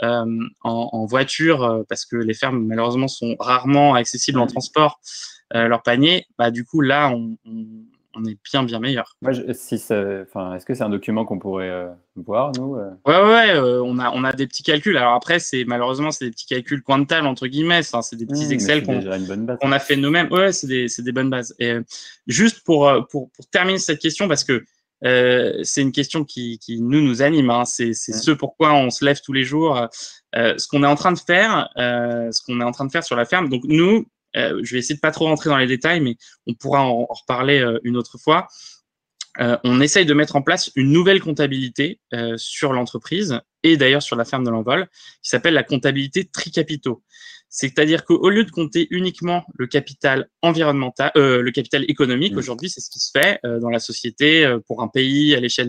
en voiture, parce que les fermes, malheureusement, sont rarement accessibles en transport, leur panier. Bah, du coup, là, on est bien meilleur. Est-ce que c'est un document qu'on pourrait voir, nous Ouais, on a des petits calculs. Alors après, malheureusement, c'est des petits calculs coin de table, entre guillemets. C'est des petits Excel qu'on a fait nous-mêmes. Ouais, c'est des bonnes bases. Et juste pour terminer cette question, parce que c'est une question qui nous anime. Hein. C'est ce pourquoi on se lève tous les jours. Ce qu'on est en train de faire, sur la ferme. Donc nous, je vais essayer de pas trop rentrer dans les détails, mais on pourra en reparler une autre fois. On essaye de mettre en place une nouvelle comptabilité sur l'entreprise et d'ailleurs sur la ferme de l'Envol, qui s'appelle la comptabilité tricapitaux. C'est-à-dire qu'au lieu de compter uniquement le capital environnemental, le capital économique, aujourd'hui, c'est ce qui se fait dans la société pour un pays à l'échelle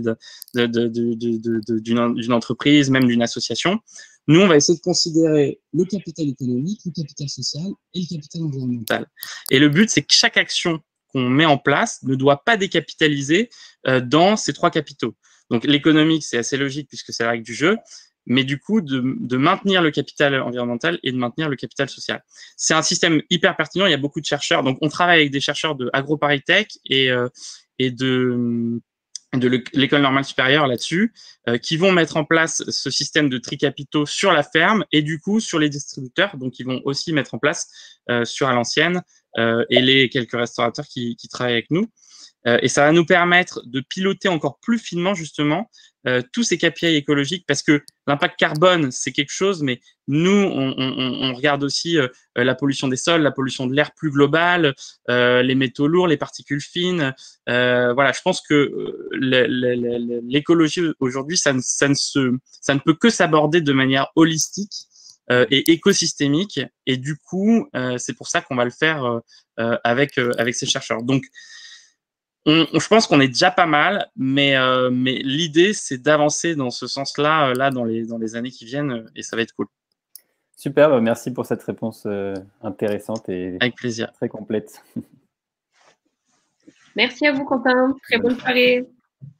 d'une entreprise, même d'une association. Nous, on va essayer de considérer le capital économique, le capital social et le capital environnemental. Et le but, c'est que chaque action qu'on met en place ne doit pas décapitaliser dans ces 3 capitaux. Donc, l'économique, c'est assez logique puisque c'est la règle du jeu, mais du coup, de maintenir le capital environnemental et de maintenir le capital social. C'est un système hyper pertinent, il y a beaucoup de chercheurs. Donc, on travaille avec des chercheurs de AgroParisTech et de l'école normale supérieure là-dessus, qui vont mettre en place ce système de tricapitaux sur la ferme et du coup sur les distributeurs, donc ils vont aussi mettre en place sur à l'ancienne et les quelques restaurateurs qui travaillent avec nous. Et ça va nous permettre de piloter encore plus finement justement tous ces KPI écologiques, parce que l'impact carbone, c'est quelque chose, mais nous, on regarde aussi la pollution des sols, la pollution de l'air plus globale, les métaux lourds, les particules fines. Voilà, je pense que l'écologie aujourd'hui, ça ne peut que s'aborder de manière holistique et écosystémique. Et du coup, c'est pour ça qu'on va le faire avec ces chercheurs. Donc, je pense qu'on est déjà pas mal, mais l'idée, c'est d'avancer dans ce sens-là dans les années qui viennent, et ça va être cool. Super, bah, merci pour cette réponse intéressante et Avec plaisir. Très complète. Merci à vous, Quentin. Très bonne soirée.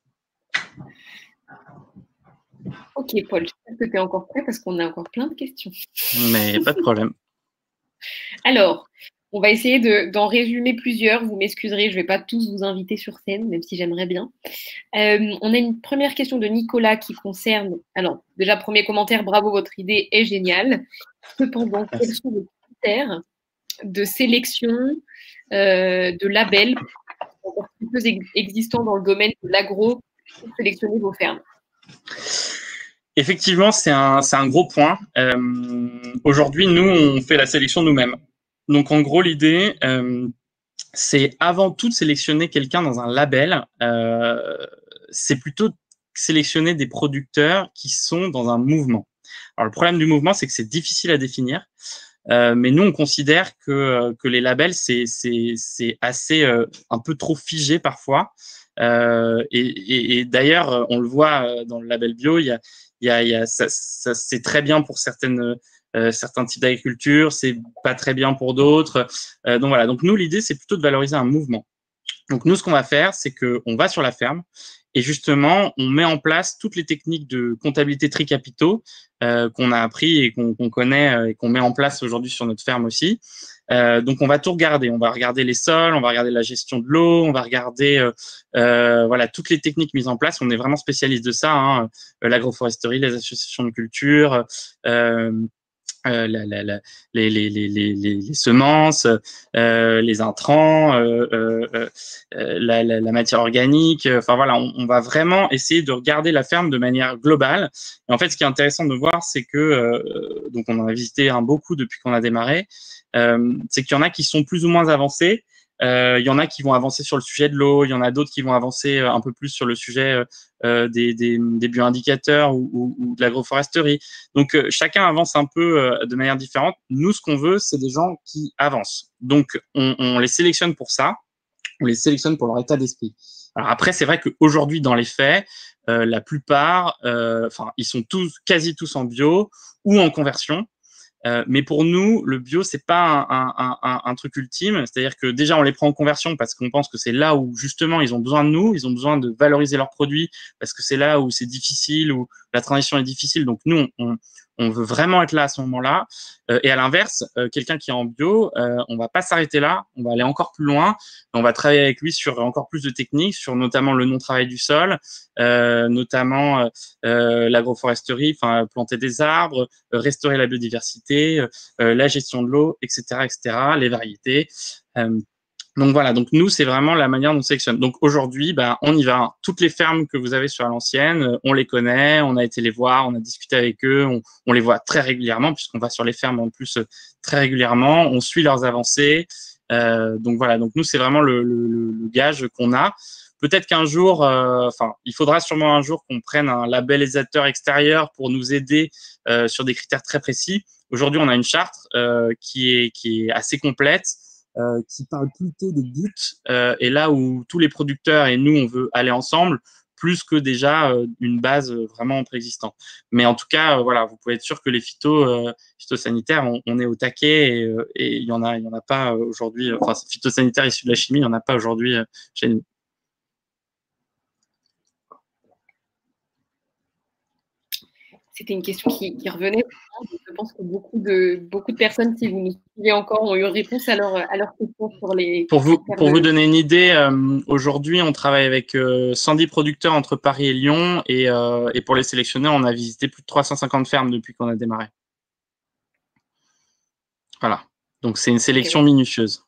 Ok, Paul, j'espère que tu es encore prêt parce qu'on a encore plein de questions. Mais pas de problème. Alors, on va essayer d'en résumer plusieurs. Vous m'excuserez, je ne vais pas tous vous inviter sur scène, même si j'aimerais bien. On a une première question de Nicolas qui concerne… Alors, déjà, premier commentaire, bravo, votre idée est géniale. Cependant, quels sont les critères de sélection de labels encore peu existants dans le domaine de l'agro pour sélectionner vos fermes? Effectivement, c'est un gros point. Aujourd'hui, nous, on fait la sélection nous-mêmes. Donc, en gros, l'idée, c'est avant tout de sélectionner quelqu'un dans un label. C'est plutôt sélectionner des producteurs qui sont dans un mouvement. Alors, le problème du mouvement, c'est que c'est difficile à définir. Mais nous, on considère que les labels, c'est assez un peu trop figé parfois. Et d'ailleurs, on le voit dans le label bio, ça c'est très bien pour certains types d'agriculture, c'est pas très bien pour d'autres. Donc voilà. Donc nous, l'idée, c'est plutôt de valoriser un mouvement. Donc nous, ce qu'on va faire, c'est qu'on va sur la ferme et justement, on met en place toutes les techniques de comptabilité tri-capitaux qu'on a appris et qu'on connaît et qu'on met en place aujourd'hui sur notre ferme aussi. Donc on va tout regarder. On va regarder les sols, on va regarder la gestion de l'eau, on va regarder voilà toutes les techniques mises en place. On est vraiment spécialiste de ça, hein, l'agroforesterie, les associations de culture. Les semences, les intrants, la matière organique. Enfin voilà, on va vraiment essayer de regarder la ferme de manière globale. Et en fait, ce qui est intéressant de voir, c'est que donc on en a visité beaucoup depuis qu'on a démarré. C'est qu'il y en a qui sont plus ou moins avancés. Il y en a qui vont avancer sur le sujet de l'eau, il y en a d'autres qui vont avancer un peu plus sur le sujet des bioindicateurs ou de l'agroforesterie. Donc, chacun avance un peu de manière différente. Nous, ce qu'on veut, c'est des gens qui avancent. Donc, on les sélectionne pour ça, on les sélectionne pour leur état d'esprit. Alors après, c'est vrai qu'aujourd'hui, dans les faits, la plupart, ils sont quasi tous en bio ou en conversion. Mais pour nous, le bio, c'est pas un truc ultime. C'est-à-dire que déjà, on les prend en conversion parce qu'on pense que c'est là où justement ils ont besoin de nous, ils ont besoin de valoriser leurs produits parce que c'est là où c'est difficile, où la transition est difficile. Donc nous, on veut vraiment être là à ce moment-là. Et à l'inverse, quelqu'un qui est en bio, on va pas s'arrêter là, on va aller encore plus loin. On va travailler avec lui sur encore plus de techniques, sur notamment le non-travail du sol, notamment l'agroforesterie, enfin planter des arbres, restaurer la biodiversité, la gestion de l'eau, etc., les variétés. Donc voilà, donc nous, c'est vraiment la manière dont on sélectionne. Donc aujourd'hui, on y va. Toutes les fermes que vous avez sur l'ancienne, on les connaît, on a été les voir, on a discuté avec eux, on les voit très régulièrement puisqu'on va sur les fermes en plus très régulièrement, on suit leurs avancées. Donc voilà, donc nous, c'est vraiment le gage qu'on a. Peut-être qu'un jour, il faudra sûrement un jour qu'on prenne un labellisateur extérieur pour nous aider sur des critères très précis. Aujourd'hui, on a une charte qui est assez complète, qui parle plutôt de buts, et là où tous les producteurs et nous, on veut aller ensemble, plus que déjà une base vraiment préexistante. Mais en tout cas, voilà, vous pouvez être sûr que les phytosanitaires, on est au taquet et il y en a pas aujourd'hui. Enfin, phytosanitaires issus de la chimie, il n'y en a pas aujourd'hui chez nous. C'était une question qui revenait. Je pense que beaucoup de personnes, si vous nous suivez encore, ont eu réponse à leurs questions sur les… Pour vous donner une idée, aujourd'hui, on travaille avec 110 producteurs entre Paris et Lyon et pour les sélectionner, on a visité plus de 350 fermes depuis qu'on a démarré. Voilà. Donc, c'est une sélection minutieuse.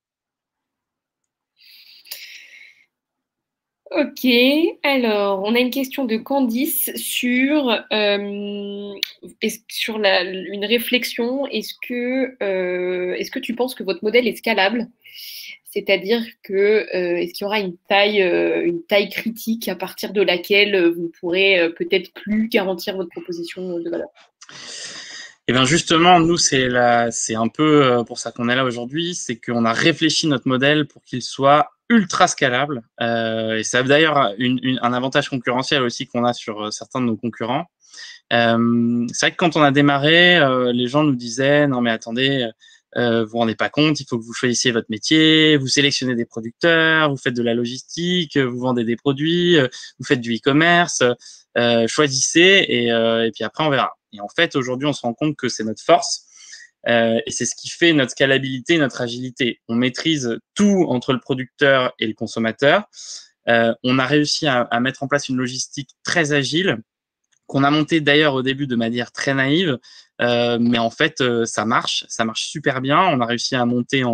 Ok, alors on a une question de Candice sur une réflexion. Est-ce que tu penses que votre modèle est scalable? C'est-à-dire que est-ce qu'il y aura une taille critique à partir de laquelle vous pourrez peut-être plus garantir votre proposition de valeur? Eh bien justement, nous, c'est un peu pour ça qu'on est là aujourd'hui, c'est qu'on a réfléchi notre modèle pour qu'il soit ultra scalable. Et ça a d'ailleurs un avantage concurrentiel aussi qu'on a sur certains de nos concurrents. C'est vrai que quand on a démarré, les gens nous disaient « Non mais attendez, vous vous rendez pas compte, il faut que vous choisissiez votre métier, vous sélectionnez des producteurs, vous faites de la logistique, vous vendez des produits, vous faites du e-commerce, choisissez et puis après on verra. » Et en fait, aujourd'hui, on se rend compte que c'est notre force. Et c'est ce qui fait notre scalabilité, notre agilité. On maîtrise tout entre le producteur et le consommateur. On a réussi à mettre en place une logistique très agile, qu'on a montée d'ailleurs au début de manière très naïve, mais en fait, ça marche super bien. On a réussi à monter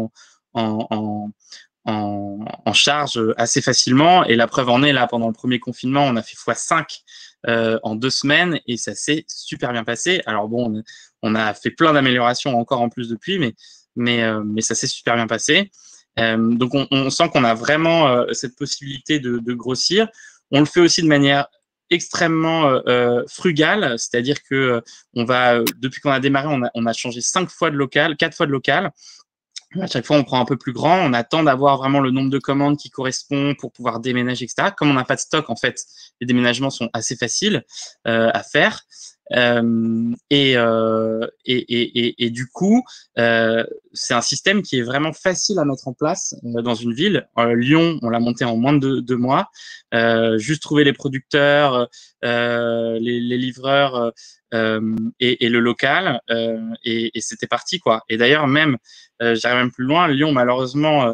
en charge assez facilement. Et la preuve en est, là, pendant le premier confinement, on a fait x5 en 2 semaines et ça s'est super bien passé. Alors bon, on a fait plein d'améliorations encore en plus depuis, mais ça s'est super bien passé. Donc, on sent qu'on a vraiment cette possibilité de grossir. On le fait aussi de manière extrêmement frugale, c'est-à-dire que depuis qu'on a démarré, on a changé 4 fois de local. À chaque fois, on prend un peu plus grand. On attend d'avoir vraiment le nombre de commandes qui correspond pour pouvoir déménager, etc. Comme on n'a pas de stock, en fait, les déménagements sont assez faciles à faire. Et du coup, c'est un système qui est vraiment facile à mettre en place dans une ville. Lyon, on l'a monté en moins de 2 mois. Juste trouver les producteurs, les livreurs et le local, et c'était parti, quoi. Et d'ailleurs, même, j'irai même plus loin, Lyon, malheureusement,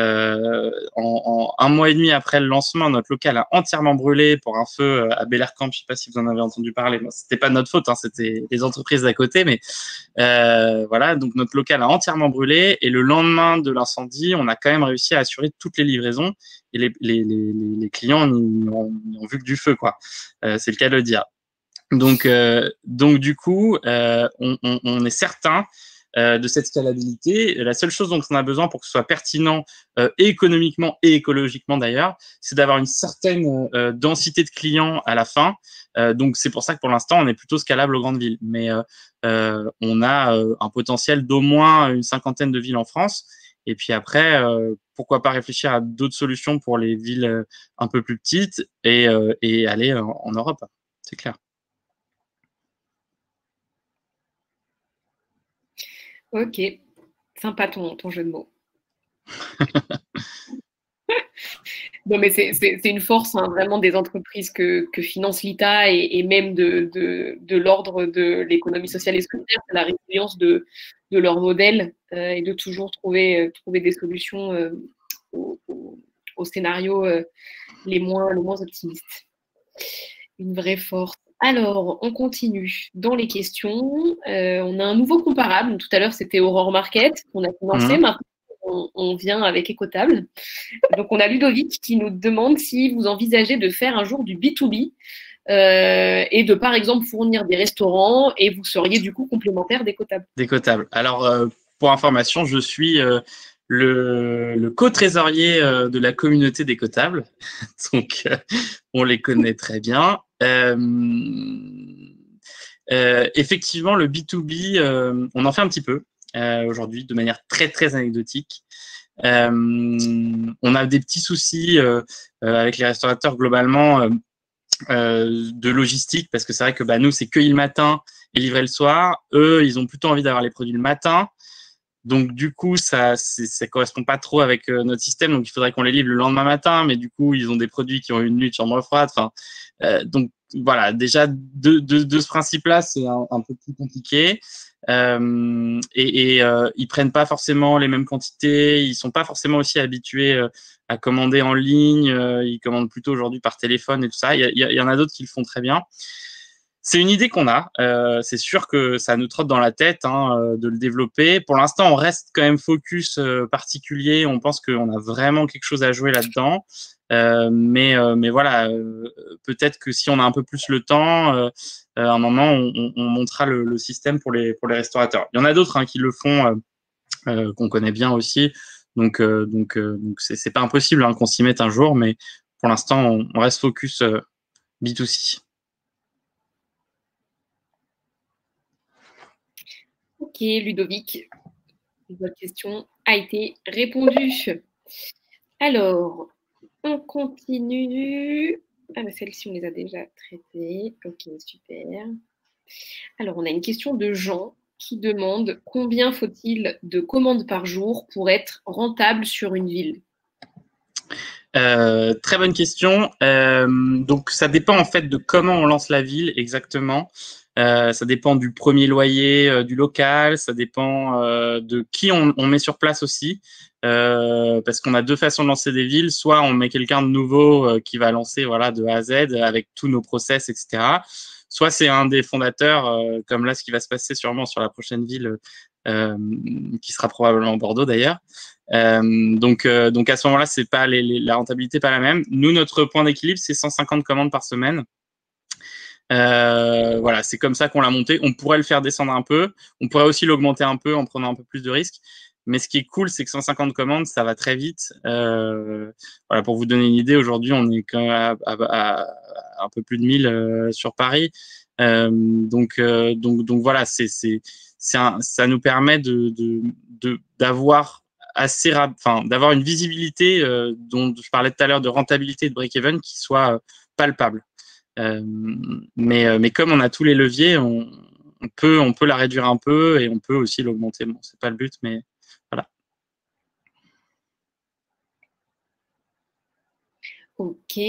en 1 mois et demi après le lancement, notre local a entièrement brûlé pour un feu à Bellercamp. Je ne sais pas si vous en avez entendu parler. Bon, c'était pas notre faute, hein, c'était les entreprises d'à côté, mais voilà. Donc notre local a entièrement brûlé et le lendemain de l'incendie, on a quand même réussi à assurer toutes les livraisons et les clients n'ont vu que du feu, quoi. C'est le cas de le dire. Donc du coup, on est certain de cette scalabilité. La seule chose dont on a besoin pour que ce soit pertinent et économiquement et écologiquement d'ailleurs, c'est d'avoir une certaine densité de clients à la fin. Donc c'est pour ça que pour l'instant, on est plutôt scalable aux grandes villes. Mais on a un potentiel d'au moins une 50aine de villes en France. Et puis après, pourquoi pas réfléchir à d'autres solutions pour les villes un peu plus petites et aller en Europe. C'est clair. Ok, sympa ton jeu de mots. Non, mais c'est une force, hein, vraiment des entreprises que finance l'État et même de l'ordre de l'économie sociale et solidaire, c'est la résilience de leur modèle et de toujours trouver des solutions aux scénarios les moins optimistes. Une vraie force. Alors, on continue dans les questions. On a un nouveau comparable. Tout à l'heure, c'était Aurore Market qu'on a financé. Maintenant, on vient avec Écotable. Donc, on a Ludovic qui nous demande si vous envisagez de faire un jour du B2B et de, par exemple, fournir des restaurants et vous seriez du coup complémentaire d'Écotable. D'Écotable. Alors, pour information, je suis le co-trésorier de la communauté d'Écotable. Donc, on les connaît très bien. Effectivement, le B2B, on en fait un petit peu aujourd'hui de manière très, très anecdotique. On a des petits soucis avec les restaurateurs globalement de logistique parce que c'est vrai que nous, c'est cueillir le matin et livrer le soir. Eux, ils ont plutôt envie d'avoir les produits le matin. Donc, du coup, ça correspond pas trop avec notre système. Donc, il faudrait qu'on les livre le lendemain matin. Mais du coup, ils ont des produits qui ont une nuit de chambre froide. Enfin, donc, voilà. Déjà, de ce principe-là, c'est un peu plus compliqué. Ils prennent pas forcément les mêmes quantités. Ils sont pas forcément aussi habitués à commander en ligne. Ils commandent plutôt aujourd'hui par téléphone et tout ça. Il y en a d'autres qui le font très bien. C'est une idée qu'on a. C'est sûr que ça nous trotte dans la tête de le développer. Pour l'instant, on reste quand même focus particulier. On pense qu'on a vraiment quelque chose à jouer là-dedans. Mais voilà, peut-être que si on a un peu plus le temps, à un moment, on montera le système pour les restaurateurs. Il y en a d'autres qui le font, qu'on connaît bien aussi. Donc c'est pas impossible qu'on s'y mette un jour, mais pour l'instant, on reste focus B2C. Ok, Ludovic, votre question a été répondue. Alors, on continue. Ah, bah, celle-ci, on les a déjà traitées. Ok, super. Alors, on a une question de Jean qui demande combien faut-il de commandes par jour pour être rentable sur une ville? Très bonne question. Donc, ça dépend en fait de comment on lance la ville exactement. Ça dépend du premier loyer du local, ça dépend de qui on met sur place aussi. Parce qu'on a deux façons de lancer des villes. Soit on met quelqu'un de nouveau qui va lancer voilà, de A à Z avec tous nos process, etc. Soit c'est un des fondateurs, comme là ce qui va se passer sûrement sur la prochaine ville, qui sera probablement Bordeaux d'ailleurs. Donc à ce moment-là, c'est pas la rentabilité n'est pas la même. Nous, notre point d'équilibre, c'est 150 commandes par semaine. Voilà, c'est comme ça qu'on l'a monté. On pourrait le faire descendre un peu. On pourrait aussi l'augmenter un peu en prenant un peu plus de risques. Mais ce qui est cool, c'est que 150 commandes, ça va très vite. Voilà, pour vous donner une idée, aujourd'hui, on est quand même à un peu plus de 1000 sur Paris. Donc voilà, ça nous permet d'avoir d'avoir une visibilité dont je parlais tout à l'heure de rentabilité de break-even qui soit palpable. Mais comme on a tous les leviers, on peut la réduire un peu et on peut aussi l'augmenter. Bon, c'est pas le but, mais voilà. Ok.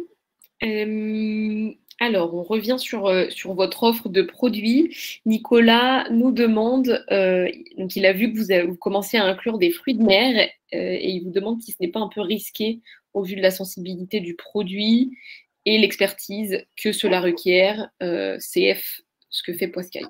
Alors, on revient sur votre offre de produits. Nicolas nous demande, donc il a vu que vous commencez à inclure des fruits de mer et il vous demande si ce n'est pas un peu risqué au vu de la sensibilité du produit et l'expertise que cela requiert, CF, ce que fait Poiscaille.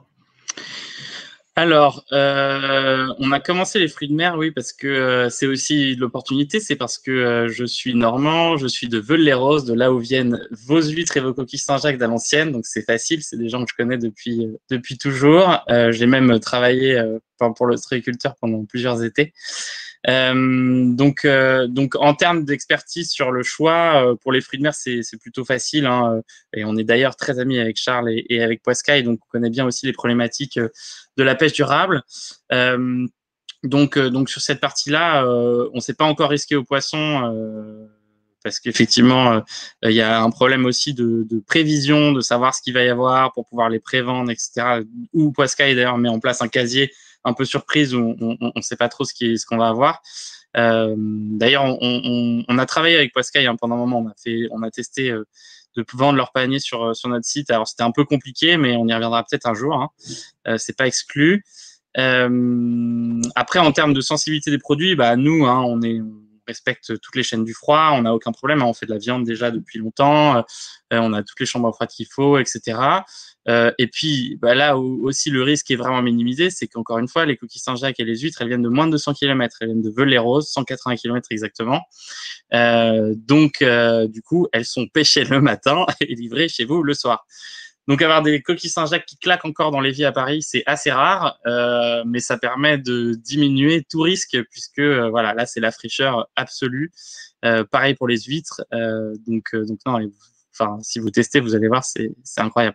Alors, on a commencé les fruits de mer, oui, parce que c'est aussi de l'opportunité. C'est parce que je suis normand, je suis de Veules-les-Roses, de là où viennent vos huîtres et vos coquilles Saint-Jacques d'Alenciennes. Donc, c'est facile, c'est des gens que je connais depuis toujours. J'ai même travaillé pour l'ostréiculteur pendant plusieurs étés. Donc en termes d'expertise sur le choix, pour les fruits de mer, c'est plutôt facile. Hein, et on est d'ailleurs très amis avec Charles et avec Poiscaille, donc on connaît bien aussi les problématiques de la pêche durable. Donc sur cette partie-là, on s'est pas encore risqué aux poissons parce qu'effectivement, il y a un problème aussi de prévision, de savoir ce qu'il va y avoir pour pouvoir les prévendre, etc. Où Poiscaille d'ailleurs met en place un casier un peu surprise où on sait pas trop ce qu'on va avoir. D'ailleurs, on a travaillé avec Poiscaille pendant un moment. On a testé de vendre leur panier sur notre site. Alors c'était un peu compliqué, mais on y reviendra peut-être un jour. Hein. C'est pas exclu. Après, en termes de sensibilité des produits, bah nous, hein, on respecte toutes les chaînes du froid, on n'a aucun problème. Hein, on fait de la viande déjà depuis longtemps, on a toutes les chambres froides qu'il faut, etc. Et puis bah là où aussi le risque est vraiment minimisé, c'est qu'encore une fois, les coquilles Saint-Jacques et les huîtres, elles viennent de moins de 200 km, elles viennent de Veules-les-Roses, 180 km exactement. Donc du coup, elles sont pêchées le matin et livrées chez vous le soir. Donc, avoir des coquilles Saint-Jacques qui claquent encore dans les vies à Paris, c'est assez rare, mais ça permet de diminuer tout risque puisque, voilà, là, c'est la fraîcheur absolue. Pareil pour les huîtres. Donc non, enfin, si vous testez, vous allez voir, c'est incroyable.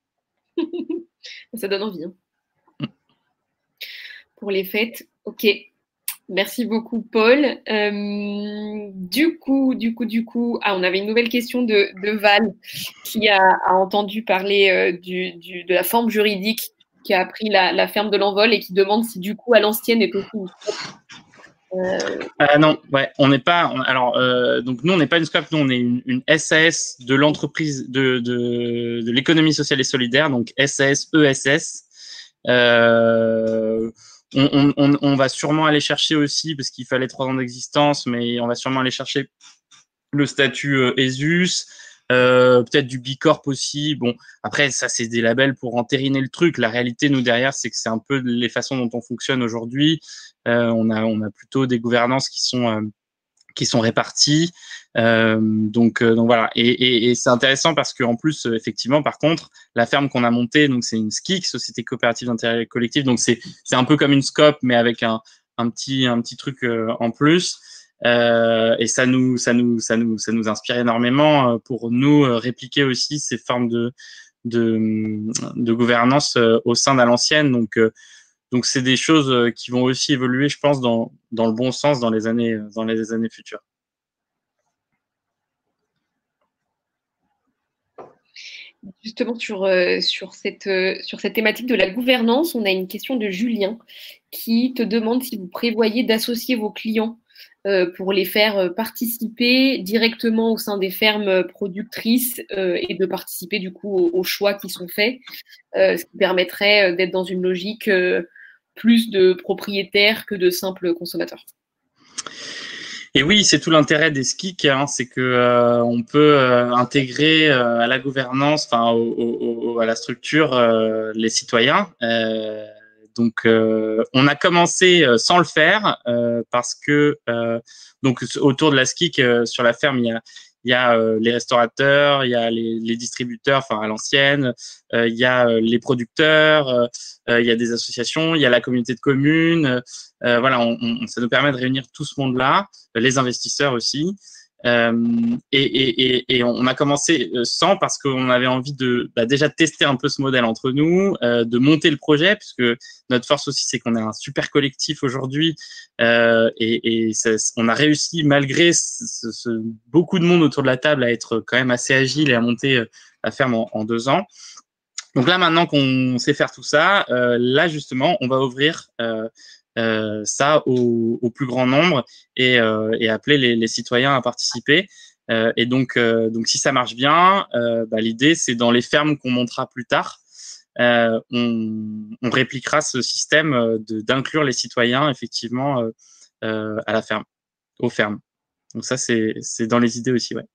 Ça donne envie. Hein. Pour les fêtes, ok. Merci beaucoup, Paul. Du coup, on avait une nouvelle question de Val qui a entendu parler de la forme juridique qui a pris la ferme de l'Envol et qui demande si du coup à l'ancienne est aussi une SCOP. Non, ouais, on n'est pas. Alors, donc nous, on n'est pas une SCOP, nous, on est une SAS de l'entreprise de l'économie sociale et solidaire, donc SAS ESS. On va sûrement aller chercher aussi, parce qu'il fallait 3 ans d'existence, mais on va sûrement aller chercher le statut ESUS, peut-être du Bicorp aussi. Bon, après, ça, c'est des labels pour entériner le truc. La réalité, nous, derrière, c'est que c'est un peu les façons dont on fonctionne aujourd'hui. On a plutôt des gouvernances qui sont réparties. Donc voilà. Et c'est intéressant parce qu'en plus, effectivement, par contre, la ferme qu'on a montée, donc c'est une SCIC, Société Coopérative d'Intérêt Collectif. Donc c'est un peu comme une SCOP, mais avec un petit truc en plus. Et ça nous inspire énormément pour nous répliquer aussi ces formes de gouvernance au sein d'Alencienne. Donc c'est des choses qui vont aussi évoluer, je pense, dans le bon sens dans les années futures. Justement, sur cette thématique de la gouvernance, on a une question de Julien qui te demande si vous prévoyez d'associer vos clients pour les faire participer directement au sein des fermes productrices et de participer du coup aux choix qui sont faits, ce qui permettrait d'être dans une logique plus de propriétaires que de simples consommateurs. Et oui, c'est tout l'intérêt des SKIC, hein, c'est que on peut intégrer à la gouvernance, enfin à la structure, les citoyens. Donc, on a commencé sans le faire parce que donc autour de la SKIC sur la ferme, il y a les restaurateurs, il y a les distributeurs, enfin à l'ancienne, il y a les producteurs, il y a des associations, il y a la communauté de communes. Voilà, ça nous permet de réunir tout ce monde-là, les investisseurs aussi. Et on a commencé sans parce qu'on avait envie de déjà tester un peu ce modèle entre nous, de monter le projet, puisque notre force aussi, c'est qu'on est un super collectif aujourd'hui et on a réussi, malgré beaucoup de monde autour de la table, à être quand même assez agile et à monter la ferme en 2 ans. Donc là, maintenant qu'on sait faire tout ça, là, justement, on va ouvrir ça au plus grand nombre et appeler les citoyens à participer. Et donc, si ça marche bien, l'idée, c'est dans les fermes qu'on montera plus tard, on répliquera ce système d'inclure les citoyens, effectivement, à la ferme, aux fermes. Donc ça, c'est dans les idées aussi, ouais.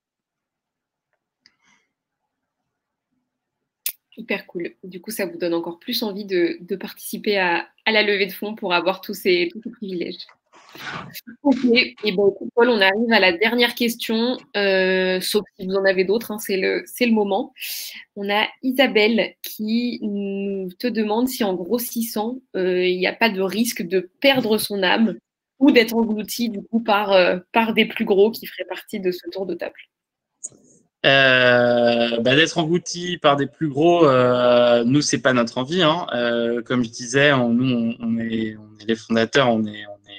Hyper cool. Du coup, ça vous donne encore plus envie de participer à la levée de fonds pour avoir tous ces privilèges. Ok. Et bon, Paul, on arrive à la dernière question, sauf si vous en avez d'autres, hein, c'est le moment. On a Isabelle qui te demande si en grossissant, il n'y a pas de risque de perdre son âme ou d'être englouti du coup par des plus gros qui feraient partie de ce tour de table. D'être englouti par des plus gros, nous, c'est pas notre envie, hein. Comme je disais, nous, on est les fondateurs, on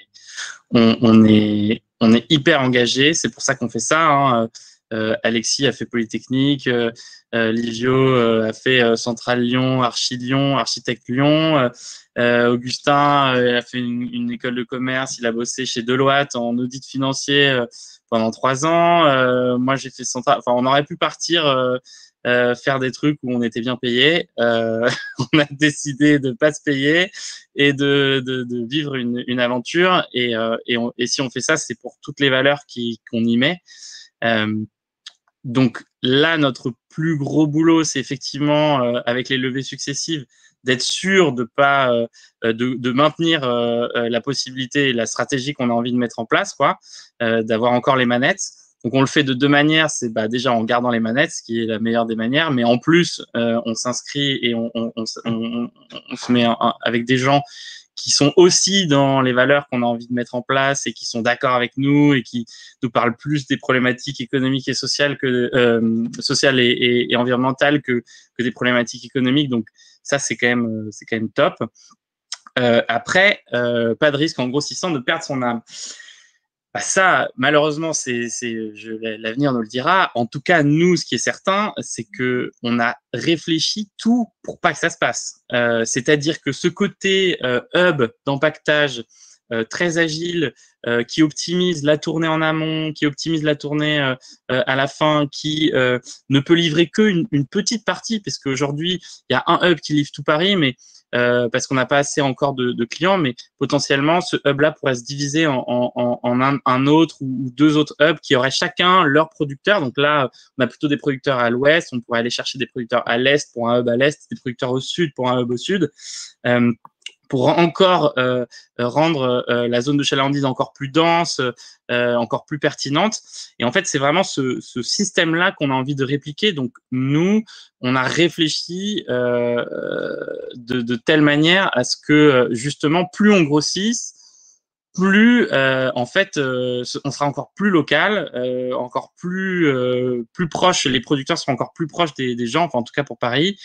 est hyper engagés. C'est pour ça qu'on fait ça, hein. Alexis a fait Polytechnique, Livio a fait Centrale Lyon, Architecte Lyon, Augustin a fait une école de commerce, il a bossé chez Deloitte en audit financier pendant 3 ans. Moi, j'ai fait Centrale. Enfin, on aurait pu partir faire des trucs où on était bien payé. On a décidé de pas se payer et de vivre une aventure. Et si on fait ça, c'est pour toutes les valeurs qu'on y met. Donc là, notre plus gros boulot, c'est effectivement, avec les levées successives, d'être sûr de pas de maintenir la possibilité et la stratégie qu'on a envie de mettre en place, quoi, d'avoir encore les manettes. Donc on le fait de 2 manières, c'est déjà en gardant les manettes, ce qui est la meilleure des manières, mais en plus on s'inscrit et on se met avec des gens qui sont aussi dans les valeurs qu'on a envie de mettre en place et qui sont d'accord avec nous et qui nous parlent plus des problématiques économiques et sociales sociales et environnementales que des problématiques économiques. Donc ça, c'est quand même top. Après, pas de risque en grossissant de perdre son âme. Ça, malheureusement, l'avenir nous le dira. En tout cas, nous, ce qui est certain, c'est que on a réfléchi tout pour pas que ça se passe. C'est-à-dire que ce côté hub d'empaquetage très agile, qui optimise la tournée en amont, qui optimise la tournée à la fin, qui ne peut livrer qu'une petite partie, parce qu'aujourd'hui, il y a un hub qui livre tout Paris, mais parce qu'on n'a pas assez encore de clients, mais potentiellement, ce hub-là pourrait se diviser en un autre ou 2 autres hubs qui auraient chacun leur producteur. Donc là, on a plutôt des producteurs à l'ouest, on pourrait aller chercher des producteurs à l'est pour un hub à l'est, des producteurs au sud pour un hub au sud. Pour encore rendre la zone de chalandise encore plus dense, encore plus pertinente. Et en fait, c'est vraiment ce système-là qu'on a envie de répliquer. Donc, nous, on a réfléchi de telle manière à ce que, justement, plus on grossisse, plus, en fait, on sera encore plus local, encore plus proche. Les producteurs seront encore plus proches des gens, enfin, en tout cas pour Paris.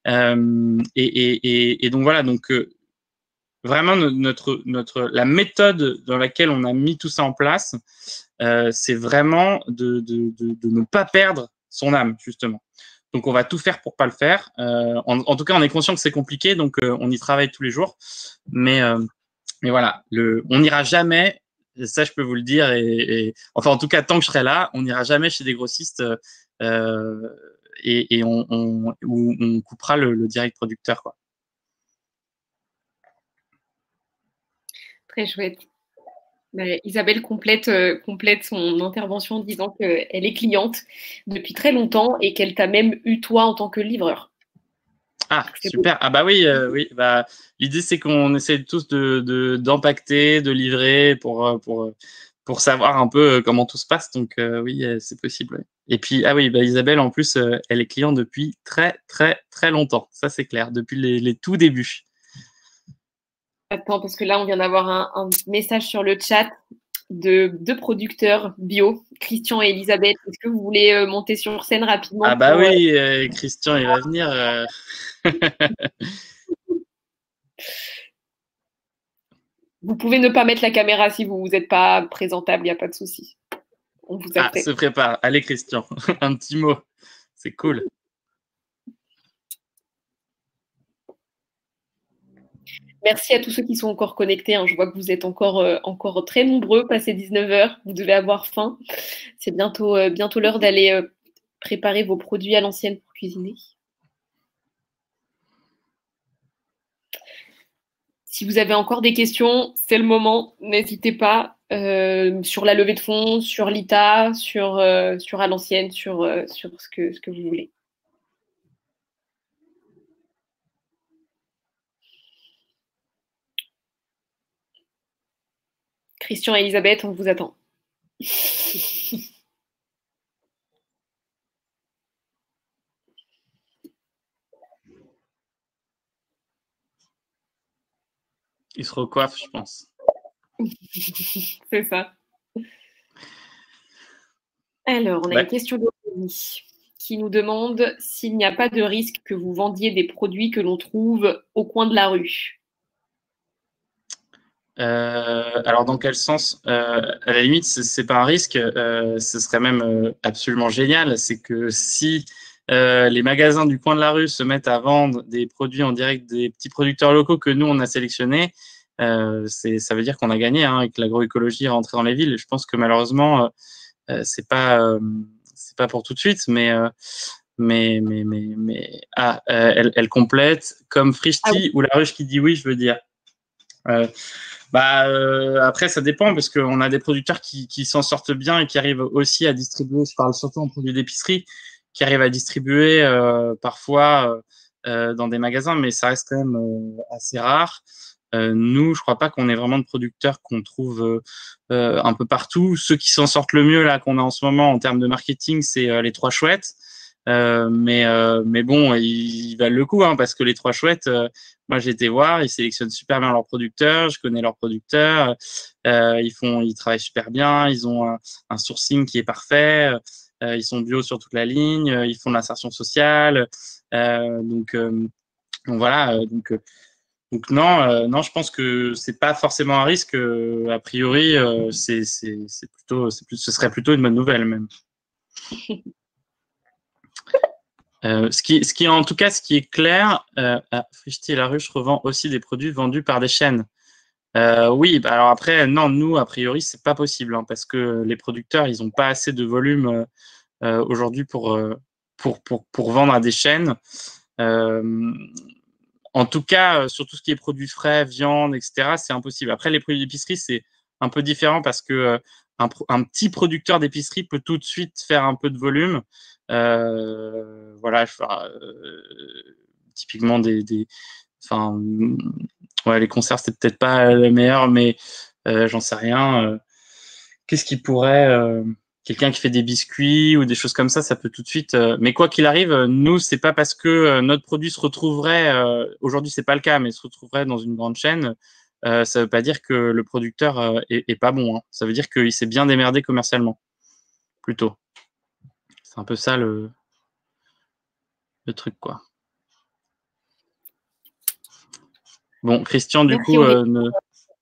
Et donc, voilà. Donc, vraiment, la méthode dans laquelle on a mis tout ça en place, c'est vraiment de ne pas perdre son âme, justement. Donc, on va tout faire pour pas le faire. En tout cas, on est conscient que c'est compliqué, donc on y travaille tous les jours. Mais voilà, on n'ira jamais, ça je peux vous le dire, enfin en tout cas tant que je serai là, on n'ira jamais chez des grossistes et on coupera le direct producteur, quoi. Très chouette. Isabelle complète son intervention en disant qu'elle est cliente depuis très longtemps et qu'elle t'a même eu toi en tant que livreur. Ah, super. Ah bah oui, oui. Bah, l'idée, c'est qu'on essaie tous d'empacter, de livrer pour savoir un peu comment tout se passe. Donc oui, c'est possible. Ouais. Et puis, ah oui, bah, Isabelle, en plus, elle est cliente depuis très, très, très longtemps. Ça, c'est clair, depuis les tout débuts. Attends, parce que là, on vient d'avoir un message sur le chat de deux producteurs bio, Christian et Elisabeth. Est-ce que vous voulez monter sur scène rapidement? Ah bah oui, Christian, il va venir. Vous pouvez ne pas mettre la caméra si vous n'êtes pas présentable, il n'y a pas de souci. On vous accepte. Ah, se prépare. Allez, Christian, un petit mot. C'est cool. Merci à tous ceux qui sont encore connectés. Je vois que vous êtes encore très nombreux, passé 19 h. Vous devez avoir faim. C'est bientôt l'heure d'aller préparer vos produits à l'ancienne pour cuisiner. Si vous avez encore des questions, c'est le moment. N'hésitez pas sur la levée de fonds, sur l'ITA, sur à l'ancienne, sur ce que vous voulez. Christian et Elisabeth, on vous attend. Il se recoiffe, je pense. C'est ça. Alors, on a une question d'Aurélie qui nous demande s'il n'y a pas de risque que vous vendiez des produits que l'on trouve au coin de la rue. Alors, dans quel sens? À la limite, c'est pas un risque. Ce serait même absolument génial. C'est que si les magasins du coin de la rue se mettent à vendre des produits en direct des petits producteurs locaux que nous, on a sélectionnés, ça veut dire qu'on a gagné hein, et que l'agroécologie est rentrée dans les villes. Je pense que malheureusement, c'est pas pour tout de suite, mais elle complète comme Frischti ou La Ruche qui dit oui, je veux dire. Après, ça dépend parce qu'on a des producteurs qui s'en sortent bien et qui arrivent aussi à distribuer, je parle surtout en produits d'épicerie, qui arrivent à distribuer parfois dans des magasins, mais ça reste quand même assez rare. Nous, je crois pas qu'on ait vraiment de producteurs qu'on trouve un peu partout. Ceux qui s'en sortent le mieux là qu'on a en ce moment en termes de marketing, c'est les Trois Chouettes. Mais bon, ils valent le coup hein, parce que les Trois Chouettes, moi j'ai été voir, ils sélectionnent super bien leurs producteurs, je connais leurs producteurs, ils travaillent super bien, ils ont un sourcing qui est parfait, ils sont bio sur toute la ligne, ils font de l'insertion sociale, donc voilà, donc non, je pense que c'est pas forcément un risque. A priori, ce serait plutôt une bonne nouvelle même. Ce qui en tout cas, ce qui est clair, Frischti et La Ruche revend aussi des produits vendus par des chaînes. Oui, alors après, non, nous, a priori, c'est pas possible hein, parce que les producteurs, ils n'ont pas assez de volume aujourd'hui pour vendre à des chaînes. En tout cas, sur tout ce qui est produits frais, viande, etc., c'est impossible. Après, les produits d'épicerie, c'est un peu différent parce que un petit producteur d'épicerie peut tout de suite faire un peu de volume. Voilà, typiquement enfin, ouais, les conserves, c'est peut-être pas le meilleur, mais j'en sais rien. Qu'est-ce qui pourrait quelqu'un qui fait des biscuits ou des choses comme ça peut tout de suite. Mais quoi qu'il arrive, nous, c'est pas parce que notre produit se retrouverait, aujourd'hui c'est pas le cas, mais se retrouverait dans une grande chaîne, ça veut pas dire que le producteur est pas bon. Hein. Ça veut dire qu'il s'est bien démerdé commercialement, plutôt. C'est un peu ça le truc, quoi. Bon, Christian, du coup,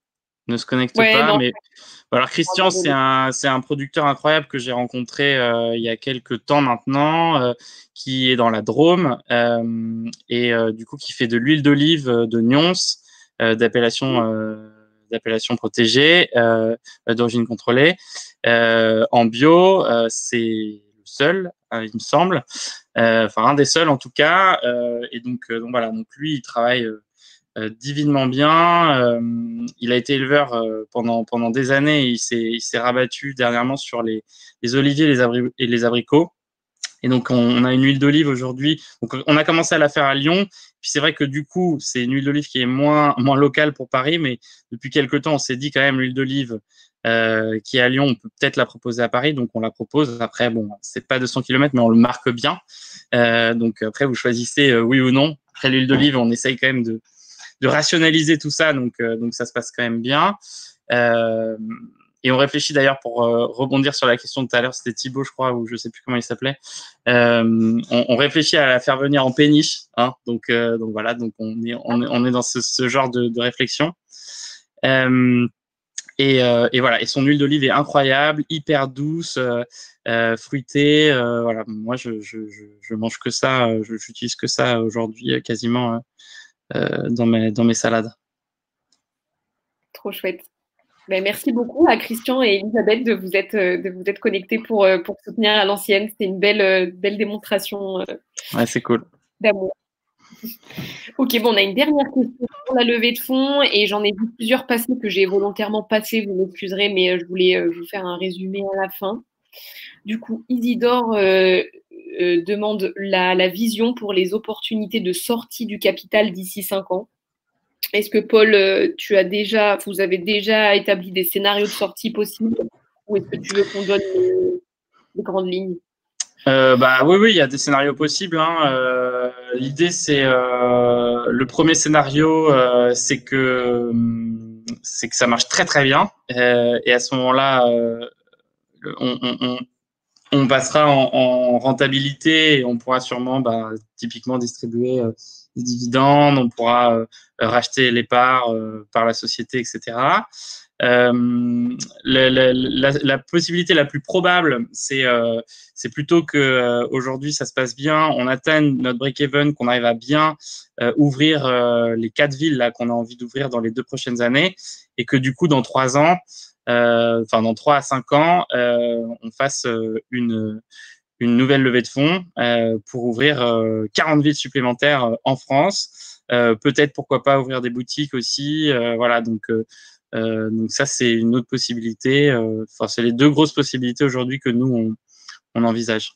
ne se connecte Ouais, pas. non. Mais alors Christian, c'est un producteur incroyable que j'ai rencontré il y a quelques temps maintenant, qui est dans la Drôme et du coup qui fait de l'huile d'olive de Nyons, d'appellation protégée, d'origine contrôlée, en bio. C'est le seul, il me semble, enfin un des seuls en tout cas. Et donc voilà, donc lui il travaille divinement bien. Il a été éleveur pendant des années. Il s'est rabattu dernièrement sur les oliviers et les abricots. Et donc, on a une huile d'olive aujourd'hui. Donc, on a commencé à la faire à Lyon. Puis c'est vrai que du coup, c'est une huile d'olive qui est moins locale pour Paris. Mais depuis quelques temps, on s'est dit quand même l'huile d'olive qui est à Lyon, on peut peut-être la proposer à Paris. Donc, on la propose. Après, bon, c'est pas 200 km, mais on le marque bien. Donc, après, vous choisissez oui ou non. Après, l'huile d'olive, on essaye quand même de rationaliser tout ça. Donc, ça se passe quand même bien. Et on réfléchit d'ailleurs pour rebondir sur la question de tout à l'heure, c'était Thibaut, je crois, ou je sais plus comment il s'appelait. On réfléchit à la faire venir en péniche, hein, donc voilà, donc on est dans ce genre de réflexion. Et voilà, et son huile d'olive est incroyable, hyper douce, fruitée. Voilà, moi je mange que ça, j'utilise que ça aujourd'hui quasiment dans mes salades. Trop chouette. Ben, merci beaucoup à Christian et Elisabeth de vous être connectés pour soutenir à l'ancienne. C'était une belle démonstration Ouais, c'est cool. d'amour. Ok, bon, on a une dernière question sur la levée de fonds et j'en ai vu plusieurs passer que j'ai volontairement passé, vous m'excuserez, mais je voulais vous faire un résumé à la fin. Du coup, Isidore demande la vision pour les opportunités de sortie du capital d'ici 5 ans. Est-ce que Paul, vous avez déjà établi des scénarios de sortie possibles ou est-ce que tu veux qu'on donne les grandes lignes? Oui, il y a des scénarios possibles, hein. L'idée, c'est le premier scénario, c'est que ça marche très très bien et à ce moment-là, on passera en rentabilité et on pourra sûrement typiquement distribuer des dividendes, on pourra racheter les parts par la société, etc. La possibilité la plus probable, c'est plutôt que aujourd'hui ça se passe bien, on atteigne notre break-even, qu'on arrive à bien ouvrir les 4 villes là qu'on a envie d'ouvrir dans les 2 prochaines années, et que du coup dans 3 ans, dans 3 à 5 ans, on fasse une nouvelle levée de fonds pour ouvrir 40 villes supplémentaires en France. Peut-être pourquoi pas ouvrir des boutiques aussi. Voilà, donc ça c'est une autre possibilité. Enfin, c'est les 2 grosses possibilités aujourd'hui que nous on envisage.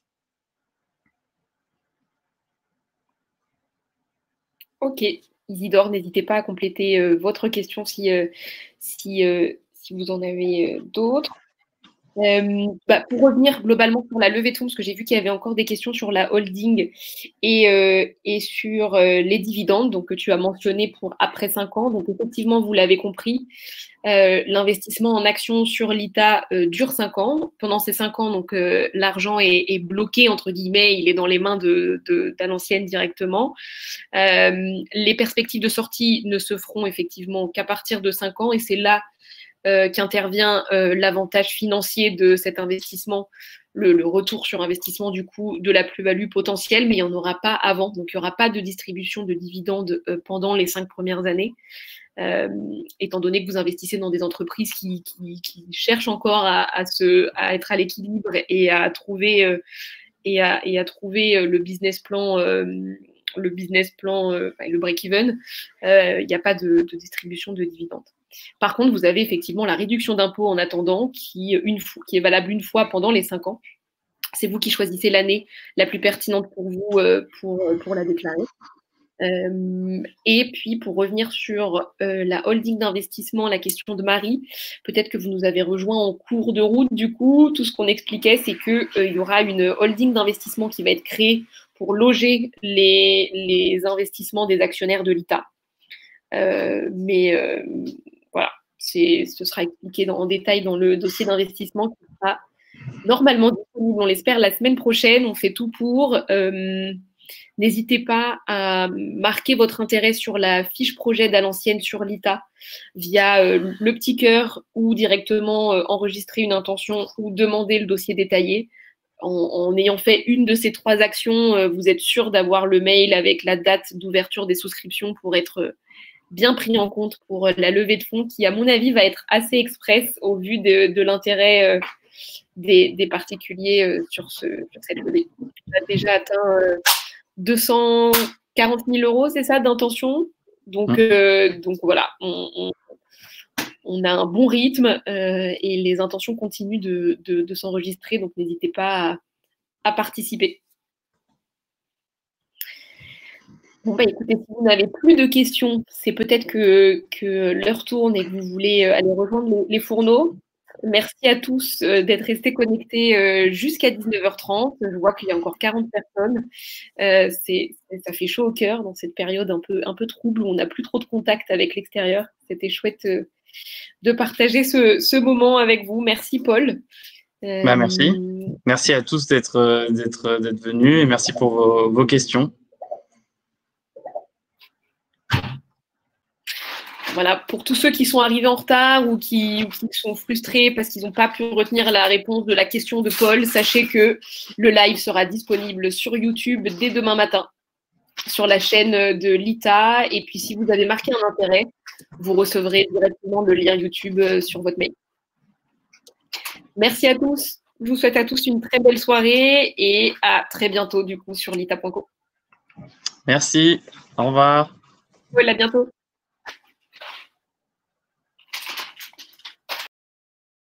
Ok, Isidore, n'hésitez pas à compléter votre question si vous en avez d'autres. Pour revenir globalement sur la levée de fonds, parce que j'ai vu qu'il y avait encore des questions sur la holding et sur les dividendes, donc que tu as mentionné pour après 5 ans. Donc effectivement, vous l'avez compris, l'investissement en actions sur l'ITA dure 5 ans. Pendant ces 5 ans, donc l'argent est bloqué entre guillemets, il est dans les mains d'à l'ancienne directement. Les perspectives de sortie ne se feront effectivement qu'à partir de 5 ans, et c'est là qu'intervient l'avantage financier de cet investissement, le retour sur investissement du coup de la plus-value potentielle, mais il n'y en aura pas avant. Donc il n'y aura pas de distribution de dividendes pendant les 5 premières années, étant donné que vous investissez dans des entreprises qui cherchent encore à être à l'équilibre et à trouver le business plan. Le break-even, il n'y a pas de distribution de dividendes. Par contre, vous avez effectivement la réduction d'impôt en attendant qui est valable une fois pendant les 5 ans. C'est vous qui choisissez l'année la plus pertinente pour vous pour la déclarer. Et puis, pour revenir sur la holding d'investissement, la question de Marie, peut-être que vous nous avez rejoint en cours de route. Du coup, tout ce qu'on expliquait, c'est qu'il y aura une holding d'investissement qui va être créée pour loger les investissements des actionnaires de l'ITA. Voilà, ce sera expliqué en détail dans le dossier d'investissement qui sera normalement disponible, on l'espère, la semaine prochaine. On fait tout pour. n'hésitez pas à marquer votre intérêt sur la fiche projet d'Alancienne sur l'ITA via le petit cœur ou directement enregistrer une intention ou demander le dossier détaillé. En ayant fait une de ces 3 actions, vous êtes sûr d'avoir le mail avec la date d'ouverture des souscriptions pour être bien pris en compte pour la levée de fonds qui, à mon avis, va être assez express au vu de l'intérêt des particuliers sur cette levée. On a déjà atteint 240 000 euros, c'est ça, d'intention. Donc voilà, on a un bon rythme et les intentions continuent de s'enregistrer, donc n'hésitez pas à participer. Bon, bah, écoutez, si vous n'avez plus de questions, c'est peut-être que l'heure tourne et que vous voulez aller rejoindre les fourneaux. Merci à tous d'être restés connectés jusqu'à 19h30. Je vois qu'il y a encore 40 personnes. Ça fait chaud au cœur dans cette période un peu trouble où on n'a plus trop de contact avec l'extérieur. C'était chouette de partager ce moment avec vous. Merci, Paul. Merci. Merci à tous d'être venus et merci pour vos questions. Voilà, pour tous ceux qui sont arrivés en retard ou qui sont frustrés parce qu'ils n'ont pas pu retenir la réponse de la question de Paul, sachez que le live sera disponible sur YouTube dès demain matin, sur la chaîne de l'ITA. Et puis, si vous avez marqué un intérêt, vous recevrez directement le lien YouTube sur votre mail. Merci à tous. Je vous souhaite à tous une très belle soirée et à très bientôt, du coup, sur l'ITA.co. Merci. Au revoir. Paul, à bientôt.